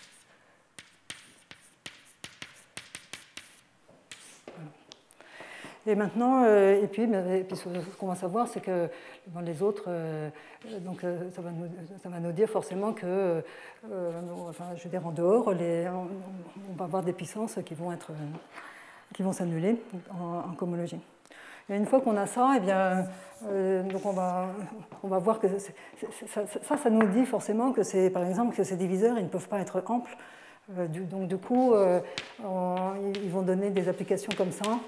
et maintenant, euh, et puis, et puis ce qu'on va savoir, c'est que dans les autres, euh, donc ça va, nous, ça va nous dire forcément que, euh, enfin, je veux dire, en dehors, les, on, on va avoir des puissances qui vont être, qui vont s'annuler en, en cohomologie. Et une fois qu'on a ça, eh bien, euh, donc on va, on va voir que c'est, c'est, ça, ça, ça nous dit forcément que c'est, par exemple, que ces diviseurs, ils ne peuvent pas être amples. Euh, du, donc du coup, euh, on, ils vont donner des applications comme ça.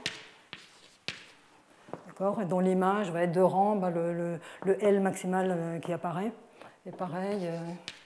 Dont l'image va être de rang, ben le, le, le L maximal qui apparaît. Et pareil, euh,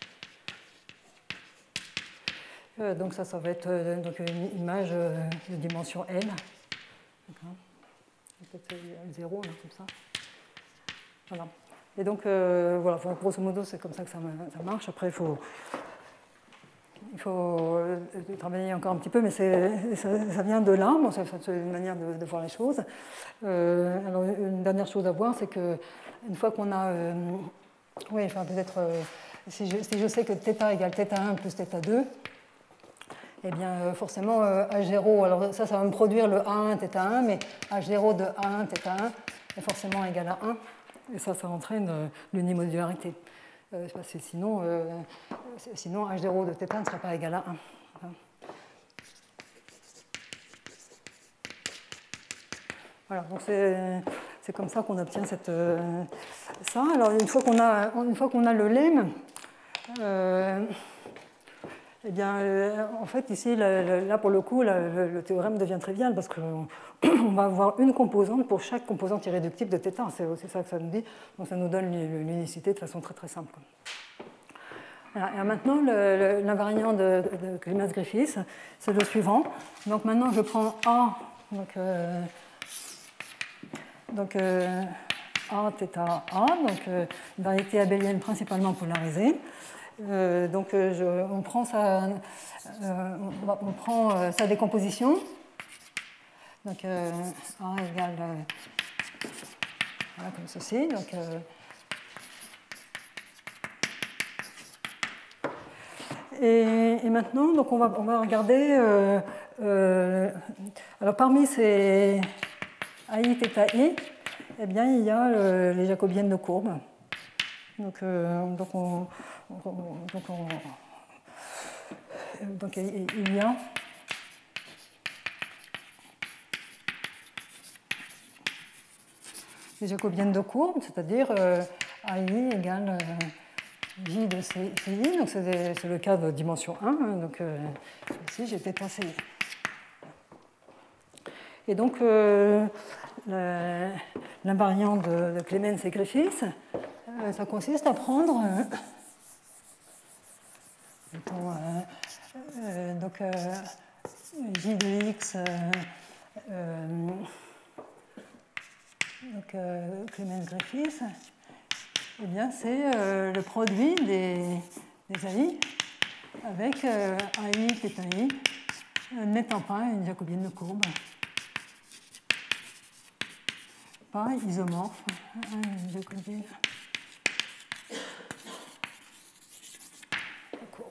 euh, donc ça, ça va être euh, donc une image euh, de dimension L. Peut-être zéro, là, comme ça. Voilà. Et donc, euh, voilà, grosso modo, c'est comme ça que ça, ça marche. Après, il faut, il faut travailler encore un petit peu, mais ça, ça vient de là. Bon, c'est une manière de, de voir les choses. Euh, alors, une dernière chose à voir, c'est qu'une fois qu'on a... Euh, oui, enfin, peut-être... Euh, si, si je sais que θ égale θ un plus θ deux, eh bien, euh, forcément, euh, H zéro, alors ça, ça va me produire le A un θ un, mais H zéro de A un θ un est forcément égal à un. Et ça, ça entraîne euh, l'unimodularité. Euh, parce que sinon, euh, sinon, H zéro de θ un ne serait pas égal à un. Enfin, voilà, donc c'est comme ça qu'on obtient cette, euh, ça. Alors, une fois qu'on a, une fois qu'on a le lemme, euh, eh bien, euh, en fait, ici, là, là pour le coup, là, le, le théorème devient trivial parce qu'on on va avoir une composante pour chaque composante irréductible de θ. C'est aussi ça que ça nous dit. Donc, ça nous donne l'unicité de façon très très simple. Voilà. Et maintenant, l'invariant de, de, de Clemens-Griffiths, c'est le suivant. Donc, maintenant, je prends A, donc, euh, donc euh, A, θ, A, donc euh, une variété abélienne principalement polarisée. Euh, donc, euh, je, on prend, sa, euh, on prend euh, sa décomposition. Donc, euh, A égale, euh, voilà, comme ceci. Donc, euh, et, et maintenant, donc on, va, on va regarder. Euh, euh, alors, parmi ces A I, θ I, eh bien, il y a euh, les jacobiennes de courbe. Donc, euh, donc, on, donc, on, donc, il y a les jacobiennes de courbe, c'est-à-dire euh, A I égale euh, J de C I, donc c'est le cas de dimension un, hein, donc euh, ici j'ai θ C I. Et donc euh, l'invariant de, de Clemens et Griffiths, euh, ça consiste à prendre euh, mettons, euh, euh, donc, euh, J de X, euh, euh, donc euh, Clemens-Griffiths, eh bien c'est euh, le produit des, des A I avec euh, A I, θ I, euh, n'étant pas une jacobienne de courbe. Pas isomorphe, une jacobienne de courbe.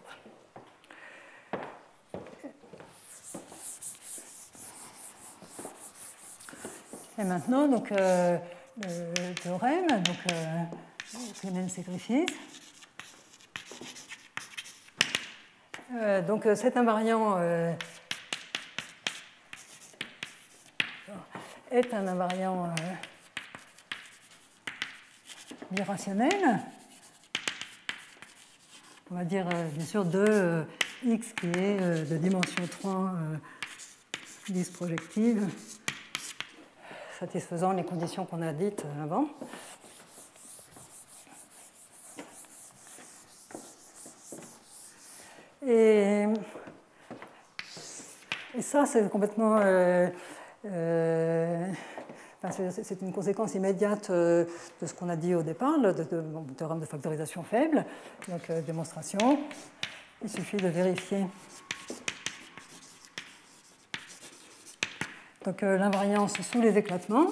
Et maintenant, donc, euh, le théorème, donc euh, Clemens et Griffiths. Euh, donc cet invariant euh, est un invariant euh, birationnelle. On va dire bien sûr de euh, x qui est euh, de dimension trois euh, disprojective, satisfaisant les conditions qu'on a dites avant. Et, et ça, c'est complètement... Euh, euh, enfin, c'est une conséquence immédiate euh, de ce qu'on a dit au départ, le de, de, bon, théorème de factorisation faible. Donc, euh, démonstration. Il suffit de vérifier. Donc, euh, l'invariance sous les éclatements.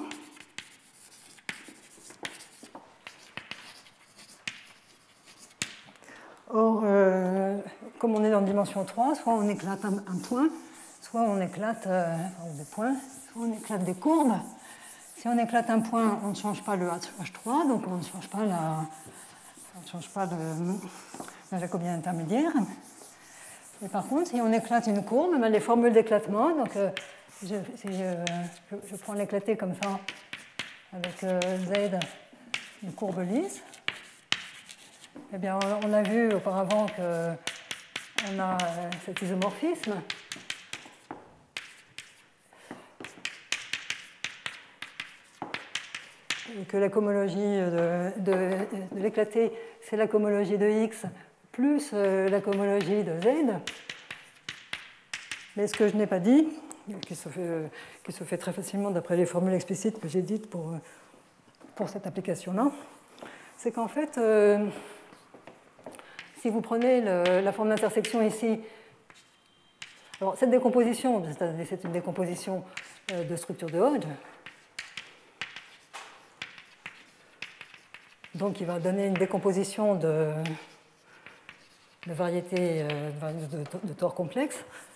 Or, euh, comme on est dans dimension trois, soit on éclate un, un point, soit on éclate euh, des points, soit on éclate des courbes. Si on éclate un point, on ne change pas le H trois, donc on ne change pas la, on ne change pas le, la Jacobien intermédiaire. Et par contre, si on éclate une courbe, ben les formules d'éclatement, donc euh, je, si je, je, je prends l'éclaté comme ça, avec euh, Z, une courbe lisse, eh bien, on a vu auparavant qu'on a cet isomorphisme. Et que la cohomologie de, de, de l'éclaté, c'est la cohomologie de X plus la cohomologie de Z. Mais ce que je n'ai pas dit, qui se fait, qui se fait très facilement d'après les formules explicites que j'ai dites pour, pour cette application-là, c'est qu'en fait, euh, si vous prenez le, la forme d'intersection ici, alors cette décomposition, c'est une décomposition de structure de Hodge, donc il va donner une décomposition de, de variété de, de, de tore complexe.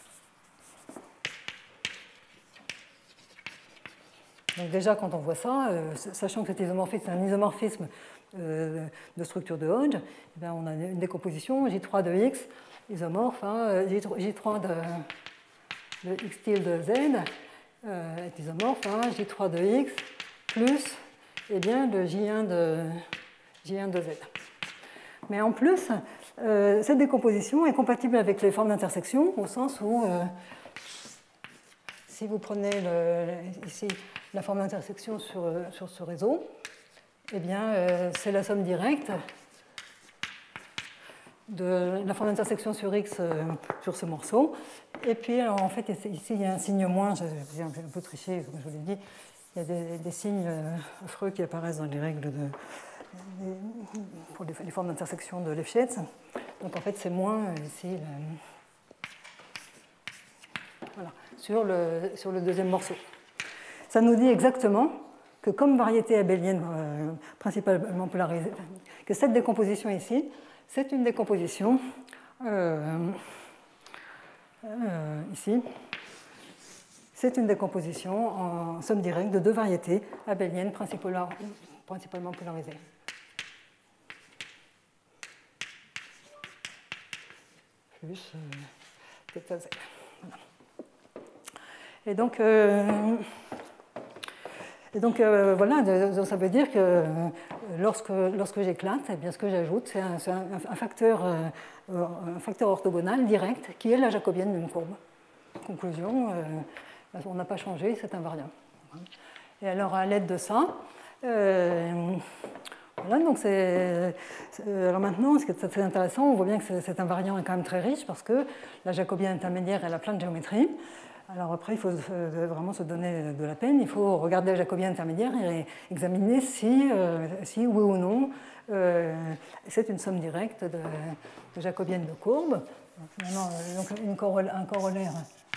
Donc déjà, quand on voit ça, euh, sachant que cet isomorphisme est un isomorphisme euh, de structure de Hodge, eh bien, on a une décomposition J trois de X isomorphe, hein, J trois de, de X tilde Z euh, est isomorphe, hein, J trois de X plus eh bien, le J un de, J un de Z. Mais en plus, euh, cette décomposition est compatible avec les formes d'intersection au sens où euh, si vous prenez le, ici la forme d'intersection sur, sur ce réseau, eh bien, euh, c'est la somme directe de la forme d'intersection sur X euh, sur ce morceau. Et puis, alors, en fait, ici, il y a un signe moins, j'ai un peu triché, comme je vous l'ai dit, il y a des, des signes affreux qui apparaissent dans les règles de, des, pour les, les formes d'intersection de Lefschetz. Donc, en fait, c'est moins ici. Le, voilà, sur le, sur le deuxième morceau. Ça nous dit exactement que comme variété abélienne euh, principalement polarisée, que cette décomposition ici, c'est une décomposition euh, euh, ici, c'est une décomposition en somme directe de deux variétés abéliennes principalement polarisées. Plus euh, θ Z. Voilà. Et donc, euh, et donc euh, voilà, donc ça veut dire que lorsque, lorsque j'éclate, eh bien, ce que j'ajoute, c'est un, un, un, facteur, euh, un facteur orthogonal direct qui est la jacobienne d'une courbe. Conclusion, euh, on n'a pas changé, c'est invariant. Et alors, à l'aide de ça, euh, voilà, donc c'est, alors maintenant, ce qui est très intéressant, on voit bien que cet invariant est quand même très riche parce que la jacobienne intermédiaire, elle a plein de géométrie. Alors après, il faut vraiment se donner de la peine. Il faut regarder la jacobienne intermédiaire et examiner si, euh, si oui ou non, euh, c'est une somme directe de, de jacobienne de courbe. Donc, donc une coroll un corollaire,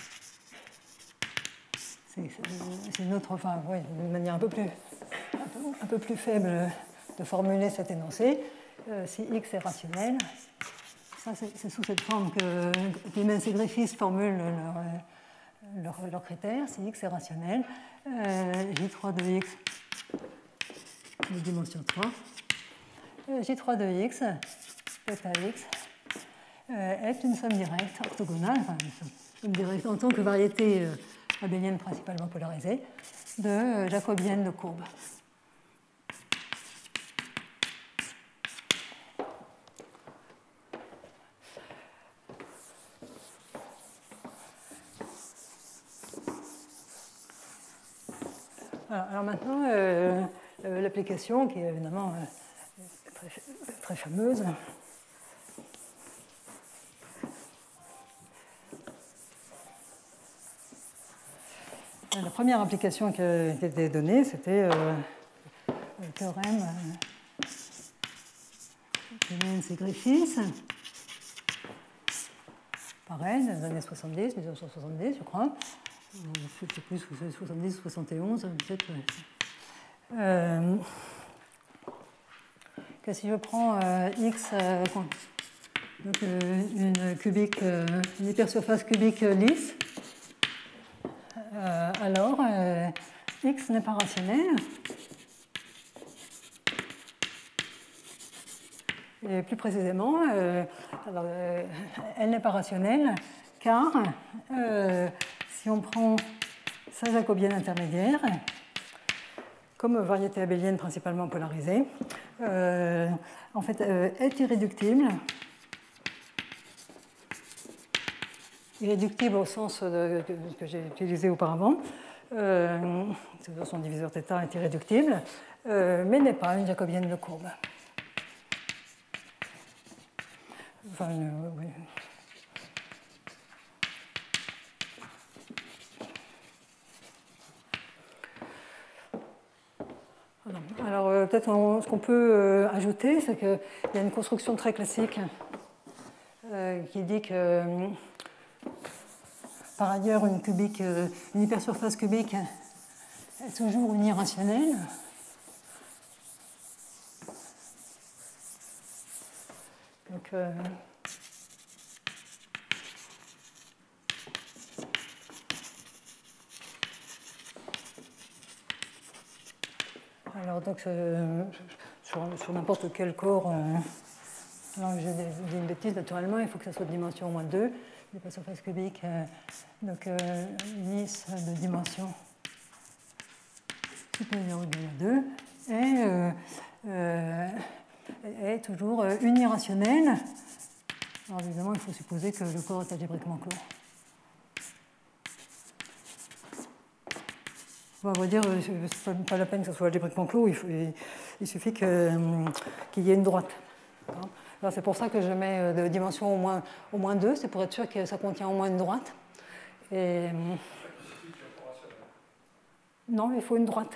c'est une autre, enfin, oui, d'une manière un peu, plus, un, peu, un peu plus faible de formuler cet énoncé. Euh, si X est rationnel, ça c'est sous cette forme que Clemens et Griffiths formulent leur Leurs leur critères, si X est rationnel, euh, J trois de X de dimension trois, euh, J trois de X, θ X, euh, est une somme directe orthogonale, enfin une somme directe en tant que variété euh, abélienne principalement polarisée, de euh, jacobienne de courbe. Alors, alors maintenant, euh, euh, l'application qui est évidemment euh, très, très fameuse. La première application qui a été donnée, c'était euh, le théorème de Lenz et Griffiths. Pareil, dans les années soixante-dix, mille neuf cent soixante-dix, je crois. Je ne sais plus, soixante-dix, soixante et onze, peut-être. Euh, que si je prends euh, X, euh, donc, euh, une, cubique, euh, une hypersurface cubique lisse, euh, alors euh, X n'est pas rationnel. Et plus précisément, euh, alors, euh, elle n'est pas rationnelle car euh, si on prend sa jacobienne intermédiaire, comme variété abélienne principalement polarisée, euh, en fait, euh, est irréductible. Irréductible au sens de, que, que j'ai utilisé auparavant. Euh, son diviseur θ est irréductible, euh, mais n'est pas une jacobienne de courbe. Enfin, euh, oui. Alors, euh, peut-être ce qu'on peut euh, ajouter, c'est qu'il y a une construction très classique euh, qui dit que, euh, par ailleurs, une, cubique, euh, une hypersurface cubique est toujours une irrationnelle. Donc, euh, alors, donc, euh, sur, sur n'importe quel corps, euh, alors j'ai dit une bêtise, naturellement, il faut que ça soit de dimension au moins deux, l'hypersurface cubique, euh, donc euh, lisse de dimension supérieure ou égale à deux, et euh, euh, est toujours unirationnelle. Alors évidemment, il faut supposer que le corps est algébriquement clos. On va dire, c'est pas la peine que ce soit algébriquement clos, il, faut, il, il suffit qu'il y ait une droite. C'est pour ça que je mets de dimension au moins, au moins deux, c'est pour être sûr que ça contient au moins une droite. Et, non, il faut une droite.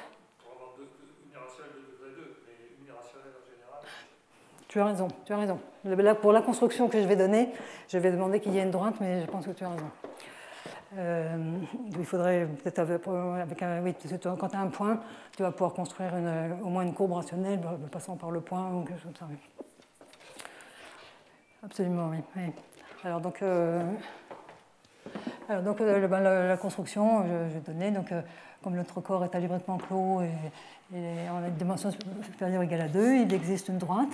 Tu as raison, tu as raison. Là, pour la construction que je vais donner, je vais demander qu'il y ait une droite, mais je pense que tu as raison. Euh, il faudrait peut-être avec, avec un, oui, quand tu as un point, tu vas pouvoir construire une, au moins une courbe rationnelle passant par le point ou quelque chose comme ça. Oui. Absolument, oui. oui. Alors donc, euh, alors donc euh, la, la, la construction, je, je vais donner donc euh, comme notre corps est algébriquement clos et, et en a une dimension supérieure ou égale à deux, il existe une droite.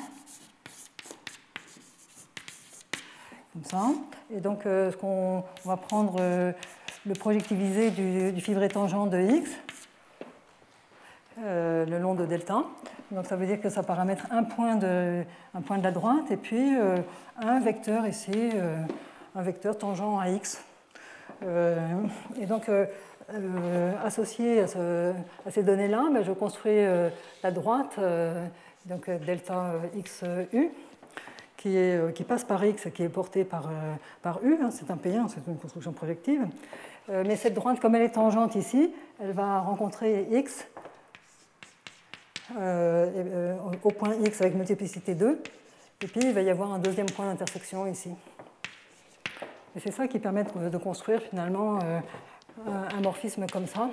Comme ça. Et donc, euh, ce qu'on on va prendre euh, le projectivisé du, du fibré tangent de x euh, le long de delta. Donc, ça veut dire que ça paramètre un point de, un point de la droite et puis euh, un vecteur ici, euh, un vecteur tangent à x. Euh, et donc, euh, euh, associé à, ce, à ces données-là, ben, je construis euh, la droite, euh, donc delta xu. Qui, est, qui passe par x et qui est porté par, euh, par u, hein, c'est un P un, c'est une construction projective. Euh, mais cette droite, comme elle est tangente ici, elle va rencontrer x euh, euh, au point x avec multiplicité deux, et puis il va y avoir un deuxième point d'intersection ici. Et c'est ça qui permet de, de construire finalement euh, un, un morphisme comme ça.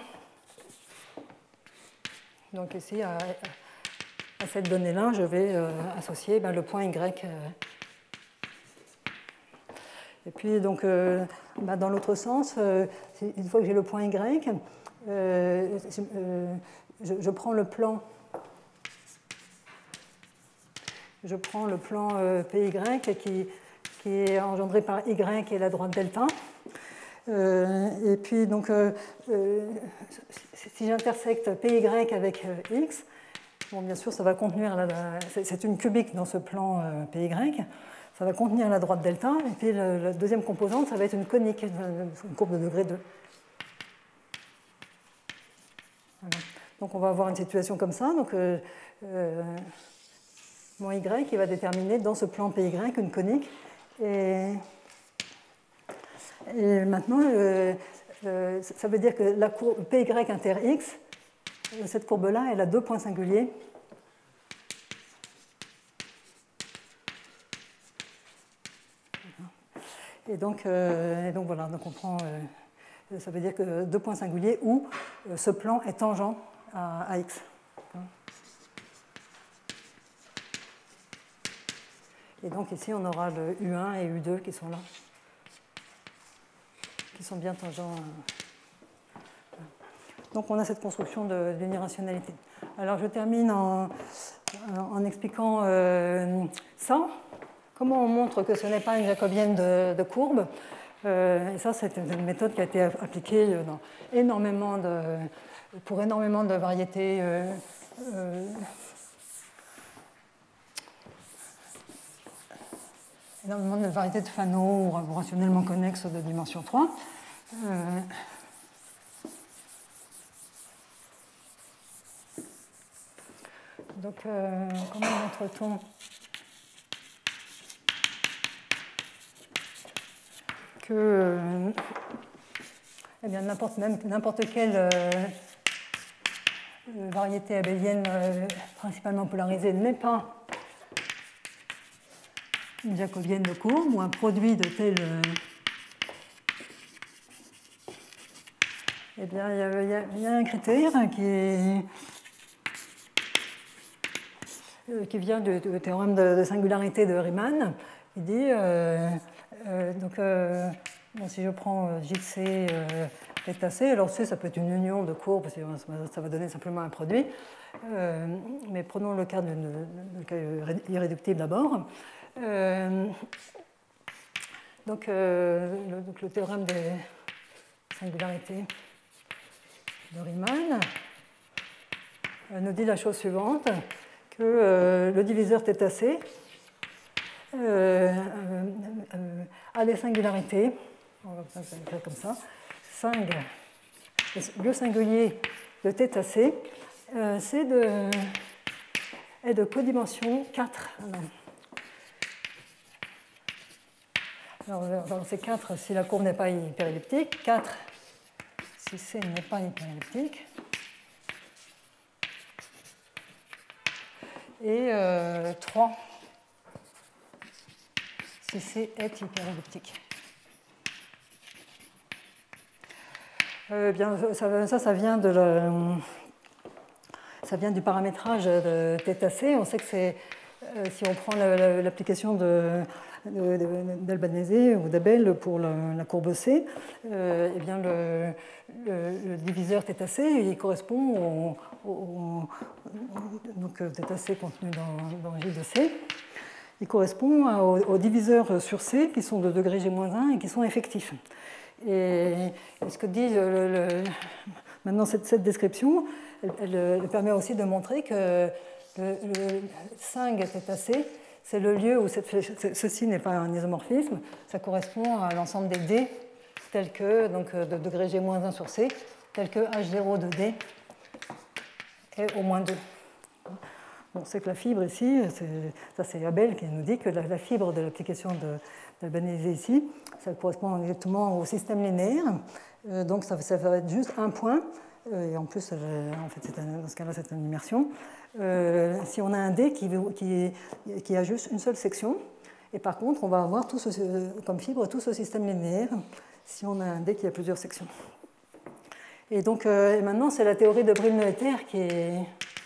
Donc ici, à, à cette donnée-là, je vais euh, associer ben, le point y. Euh. Et puis, donc, euh, ben, dans l'autre sens, euh, une fois que j'ai le point y, euh, euh, je, je prends le plan, je prends le plan euh, P Y qui, qui est engendré par y et la droite delta. Euh, et puis, donc, euh, euh, si j'intersecte P Y avec euh, x, bon, bien sûr, ça va contenir, la, la, c'est une cubique dans ce plan euh, P Y, ça va contenir la droite delta, et puis le, la deuxième composante, ça va être une conique, une courbe de degré deux. Voilà. Donc on va avoir une situation comme ça. Donc euh, euh, mon Y qui va déterminer dans ce plan P Y une conique. Et, et maintenant, euh, euh, ça veut dire que la courbe P Y inter X, cette courbe-là, elle a deux points singuliers. Et donc, euh, et donc voilà, donc on prend, euh, ça veut dire que deux points singuliers où euh, ce plan est tangent à, à X. Et donc ici, on aura le U un et U deux qui sont là, qui sont bien tangents. À... Donc on a cette construction d'unirationalité. Alors je termine en, en expliquant euh, ça. Comment on montre que ce n'est pas une jacobienne de, de courbe? euh, Et ça, c'est une méthode qui a été appliquée dans énormément de, pour énormément de variétés euh, euh, énormément de variétés de Fano ou rationnellement connexes de dimension trois. Euh, donc, euh, comment montre-t-on que euh, eh bien, n'importe, même, n'importe quelle euh, variété abélienne euh, principalement polarisée n'est pas une jacobienne de courbe ou un produit de tel... Euh, eh bien, il y, a, il, y a, il y a un critère qui, est, euh, qui vient du, du théorème de, de singularité de Riemann. Il dit... Euh, Euh, donc, euh, bon, si je prends euh, J C euh, θ C, alors C, ça peut être une union de courbes, parce que ça va donner simplement un produit. Euh, mais prenons le cas, d'une, le cas irréductible d'abord. Euh, donc, euh, le, donc, le théorème des singularités de Riemann euh, nous dit la chose suivante, que euh, le diviseur θ C Euh, euh, euh, a des singularités, on va faire comme ça, singue, le singulier de θ C, euh, c'est de, est de codimension quatre. Alors, alors c'est quatre si la courbe n'est pas hyperelliptique, quatre si C n'est pas hyperelliptique, et euh, trois si C est hyperelliptique. Euh, bien, ça, ça, ça, vient de le, ça vient du paramétrage de θ C. On sait que c'est, euh, si on prend l'application d'Albanese ou d'Abel pour la, la courbe C, euh, eh bien le, le, le diviseur θ C il correspond au, au, donc θ C contenu dans, dans J de C. Il correspond aux, aux diviseurs sur C qui sont de degré G moins un et qui sont effectifs. Et, et ce que dit le, le, maintenant cette, cette description, elle, elle, elle permet aussi de montrer que le, le singue θ C, c'est le lieu où cette, ceci n'est pas un isomorphisme, ça correspond à l'ensemble des D tels que, donc de degré G moins un sur C, tels que H zéro de D est au moins deux. On sait que la fibre ici, ça c'est Abel qui nous dit que la, la fibre de l'application d'Albanese ici, ça correspond exactement au système linéaire. Euh, donc ça, ça va être juste un point. Euh, et en plus, euh, en fait, un, dans ce cas-là, c'est une immersion. Euh, si on a un D qui, qui, qui a juste une seule section, et par contre, on va avoir tout ce, comme fibre tout ce système linéaire si on a un D qui a plusieurs sections. Et donc, euh, et maintenant, c'est la théorie de Bril-Noether qui est...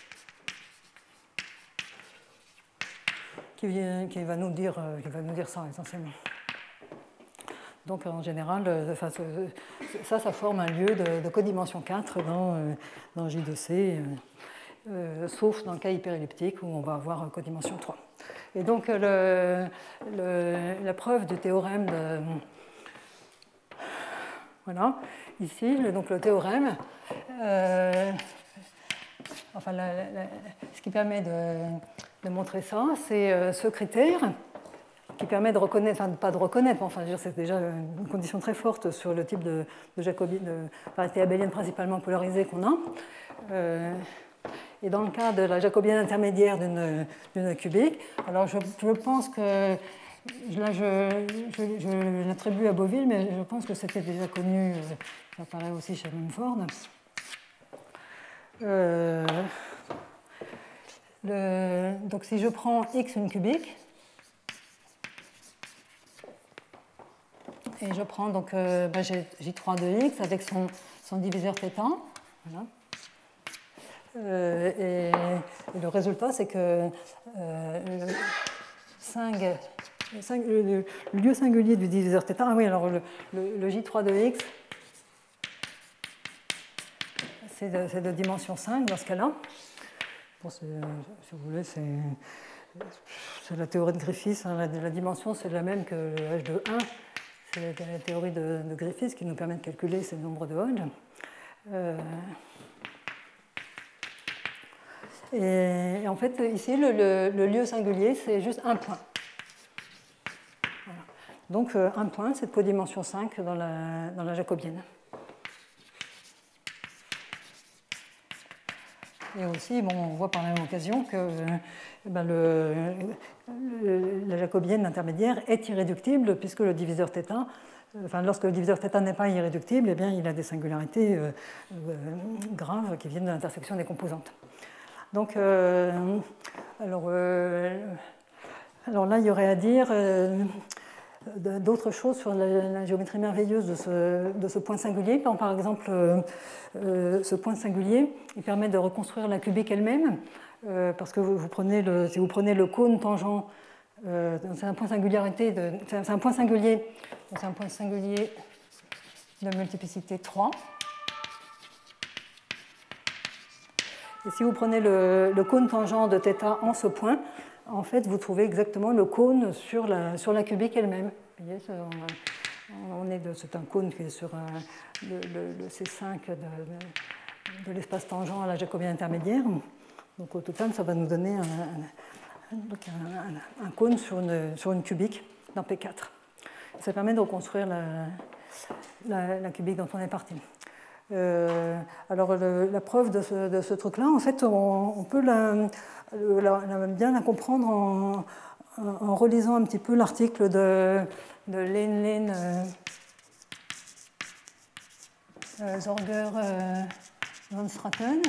Qui, vient, qui, va nous dire, qui va nous dire ça essentiellement. Donc en général, enfin, ça, ça forme un lieu de, de codimension quatre dans, dans J deux C, euh, sauf dans le cas hyperelliptique où on va avoir codimension trois. Et donc le, le, la preuve du théorème de... Voilà, ici, le, donc le théorème, euh, enfin la, la, ce qui permet de... de montrer ça, c'est ce critère qui permet de reconnaître, enfin pas de reconnaître, mais enfin c'est déjà une condition très forte sur le type de, de jacobienne, de variété abélienne principalement polarisée qu'on a. Euh, et dans le cas de la jacobienne intermédiaire d'une cubique, alors je, je pense que là je, je, je l'attribue à Beauville, mais je pense que c'était déjà connu, ça apparaît aussi chez Mumford. Euh, le, donc si je prends X une cubique, et je prends donc euh, ben J trois de X avec son, son diviseur θ. Voilà. Euh, et, et le résultat, c'est que euh, le, cinq, le, cinq, le, le lieu singulier du diviseur θ, ah oui, alors le, le, le J trois de X, c'est de, de dimension cinq dans ce cas-là. Bon, si vous voulez, c'est la théorie de Griffiths, hein, la, la dimension c'est la même que le H de un. C'est la théorie de, de Griffiths qui nous permet de calculer ces nombres de Hodge. Euh, et, et en fait, ici, le, le, le lieu singulier, c'est juste un point. Voilà. Donc, euh, un point, c'est de codimension cinq dans la, dans la jacobienne. Et aussi, bon, on voit par la même occasion que euh, ben le, le, la jacobienne intermédiaire est irréductible puisque le diviseur θ, enfin, lorsque le diviseur θ n'est pas irréductible, eh bien, il a des singularités euh, euh, graves qui viennent de l'intersection des composantes. Donc, euh, alors, euh, alors là, il y aurait à dire euh, d'autres choses sur la, la géométrie merveilleuse de ce, de ce point singulier. Par exemple, euh, euh, ce point singulier, il permet de reconstruire la cubique elle-même, euh, parce que vous, vous prenez le, si vous prenez le cône tangent, euh, c'est un point singularité, de, c'est un point singulier, c'est un point singulier de multiplicité trois. Et si vous prenez le, le cône tangent de θ en ce point, en fait, vous trouvez exactement le cône sur la, sur la cubique elle-même. Vous voyez, on est de, c'est un cône qui est sur un, le, le, le C cinq de, de, de l'espace tangent à la jacobienne intermédiaire. Donc au total, ça va nous donner un, un, un, un cône sur une, sur une cubique dans P quatre. Ça permet de reconstruire la, la, la cubique dont on est parti. Euh, alors le, la preuve de ce, de ce truc-là, en fait, on, on peut la, la, la, bien la comprendre en, en relisant un petit peu l'article de, de Lane Lane euh, euh, Zorger euh, Van Straten.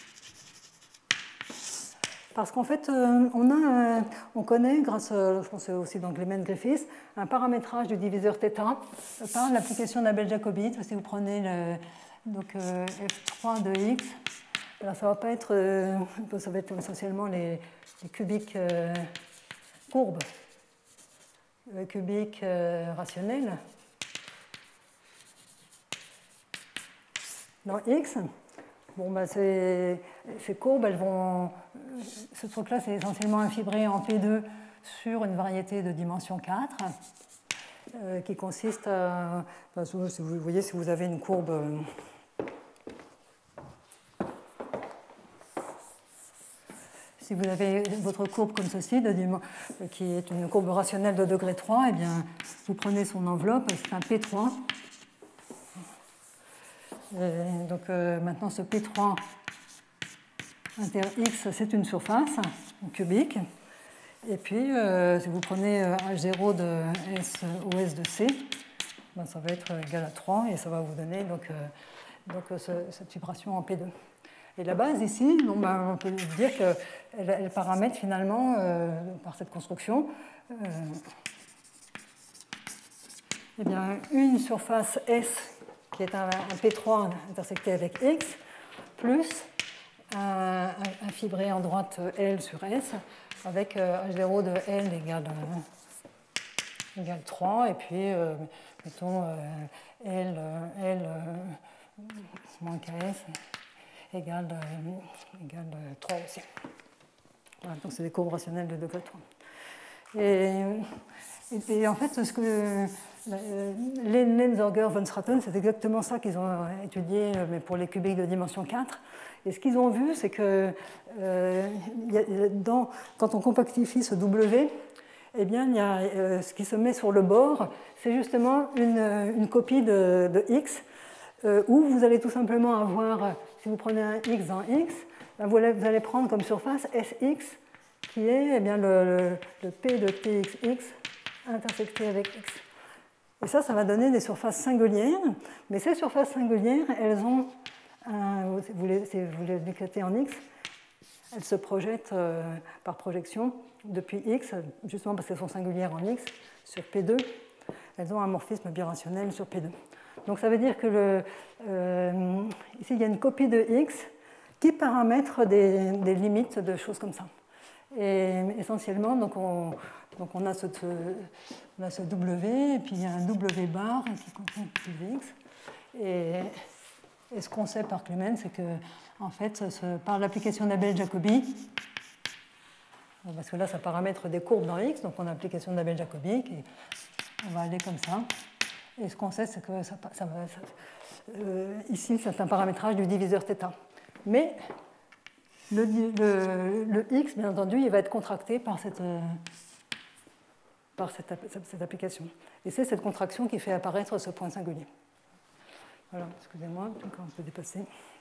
Parce qu'en fait, euh, on, a, euh, on connaît, grâce, à, je pense aussi dans Clement Griffiths, un paramétrage du diviseur θ par l'application d'Abel-Jacobi. Si vous prenez le, donc, euh, F trois de X, alors ça va pas être, euh, ça va être essentiellement les, les cubiques euh, courbes, les cubiques euh, rationnels dans X. Bon, bah ces, ces courbes, elles vont, ce truc-là, c'est essentiellement infibré en P deux sur une variété de dimension quatre, euh, qui consiste à, enfin, si vous voyez, si vous avez une courbe, euh, si vous avez votre courbe comme ceci, de, qui est une courbe rationnelle de degré trois, eh bien, vous prenez son enveloppe, c'est un P trois. Et donc euh, maintenant, ce P trois inter X, c'est une surface en cubique. Et puis, euh, si vous prenez H zéro de S O S de C, ben, ça va être égal à trois et ça va vous donner donc, euh, donc, ce, cette vibration en P deux. Et la base ici, bon, ben, on peut dire qu'elle elle paramètre finalement, euh, par cette construction, euh, eh bien, une surface S qui est un, un P trois intersecté avec X, plus un, un, un fibré en droite L sur S, avec H zéro de L égale, euh, égale trois, et puis, euh, mettons, euh, L, L euh, moins K S égale, euh, égale trois aussi. Voilà, donc c'est des courbes rationnelles de degré trois. Et, et, et en fait, ce que Lane, Zorger, Van Straten, c'est exactement ça qu'ils ont étudié, mais pour les cubiques de dimension quatre. Et ce qu'ils ont vu, c'est que euh, y a, dans, quand on compactifie ce W, eh bien, il y a, euh, ce qui se met sur le bord, c'est justement une, une copie de, de X, euh, où vous allez tout simplement avoir, si vous prenez un X dans X, ben vous, allez, vous allez prendre comme surface S X, qui est eh bien, le, le, le P de T X X intersecté avec X. Et ça, ça va donner des surfaces singulières, mais ces surfaces singulières, elles ont, un, vous les, vous les éclatez en X, elles se projettent euh, par projection depuis X, justement parce qu'elles sont singulières en X, sur P deux. Elles ont un morphisme birationnel sur P deux. Donc ça veut dire que le, euh, ici, il y a une copie de X qui paramètre des, des limites de choses comme ça. Et essentiellement, donc on, donc on, a ce, on a ce W, et puis il y a un W bar qui contient X. Et, et ce qu'on sait par Clement, c'est que, en fait, ce, par l'application d'Abel-Jacobi, parce que là, ça paramètre des courbes dans X, donc on a l'application d'Abel-Jacobi, on va aller comme ça. Et ce qu'on sait, c'est que ça, ça, ça, euh, ici, c'est un paramétrage du diviseur θ. Mais le, le, le X, bien entendu, il va être contracté par cette, par cette, cette application. Et c'est cette contraction qui fait apparaître ce point singulier. Voilà, excusez-moi, on peut dépasser.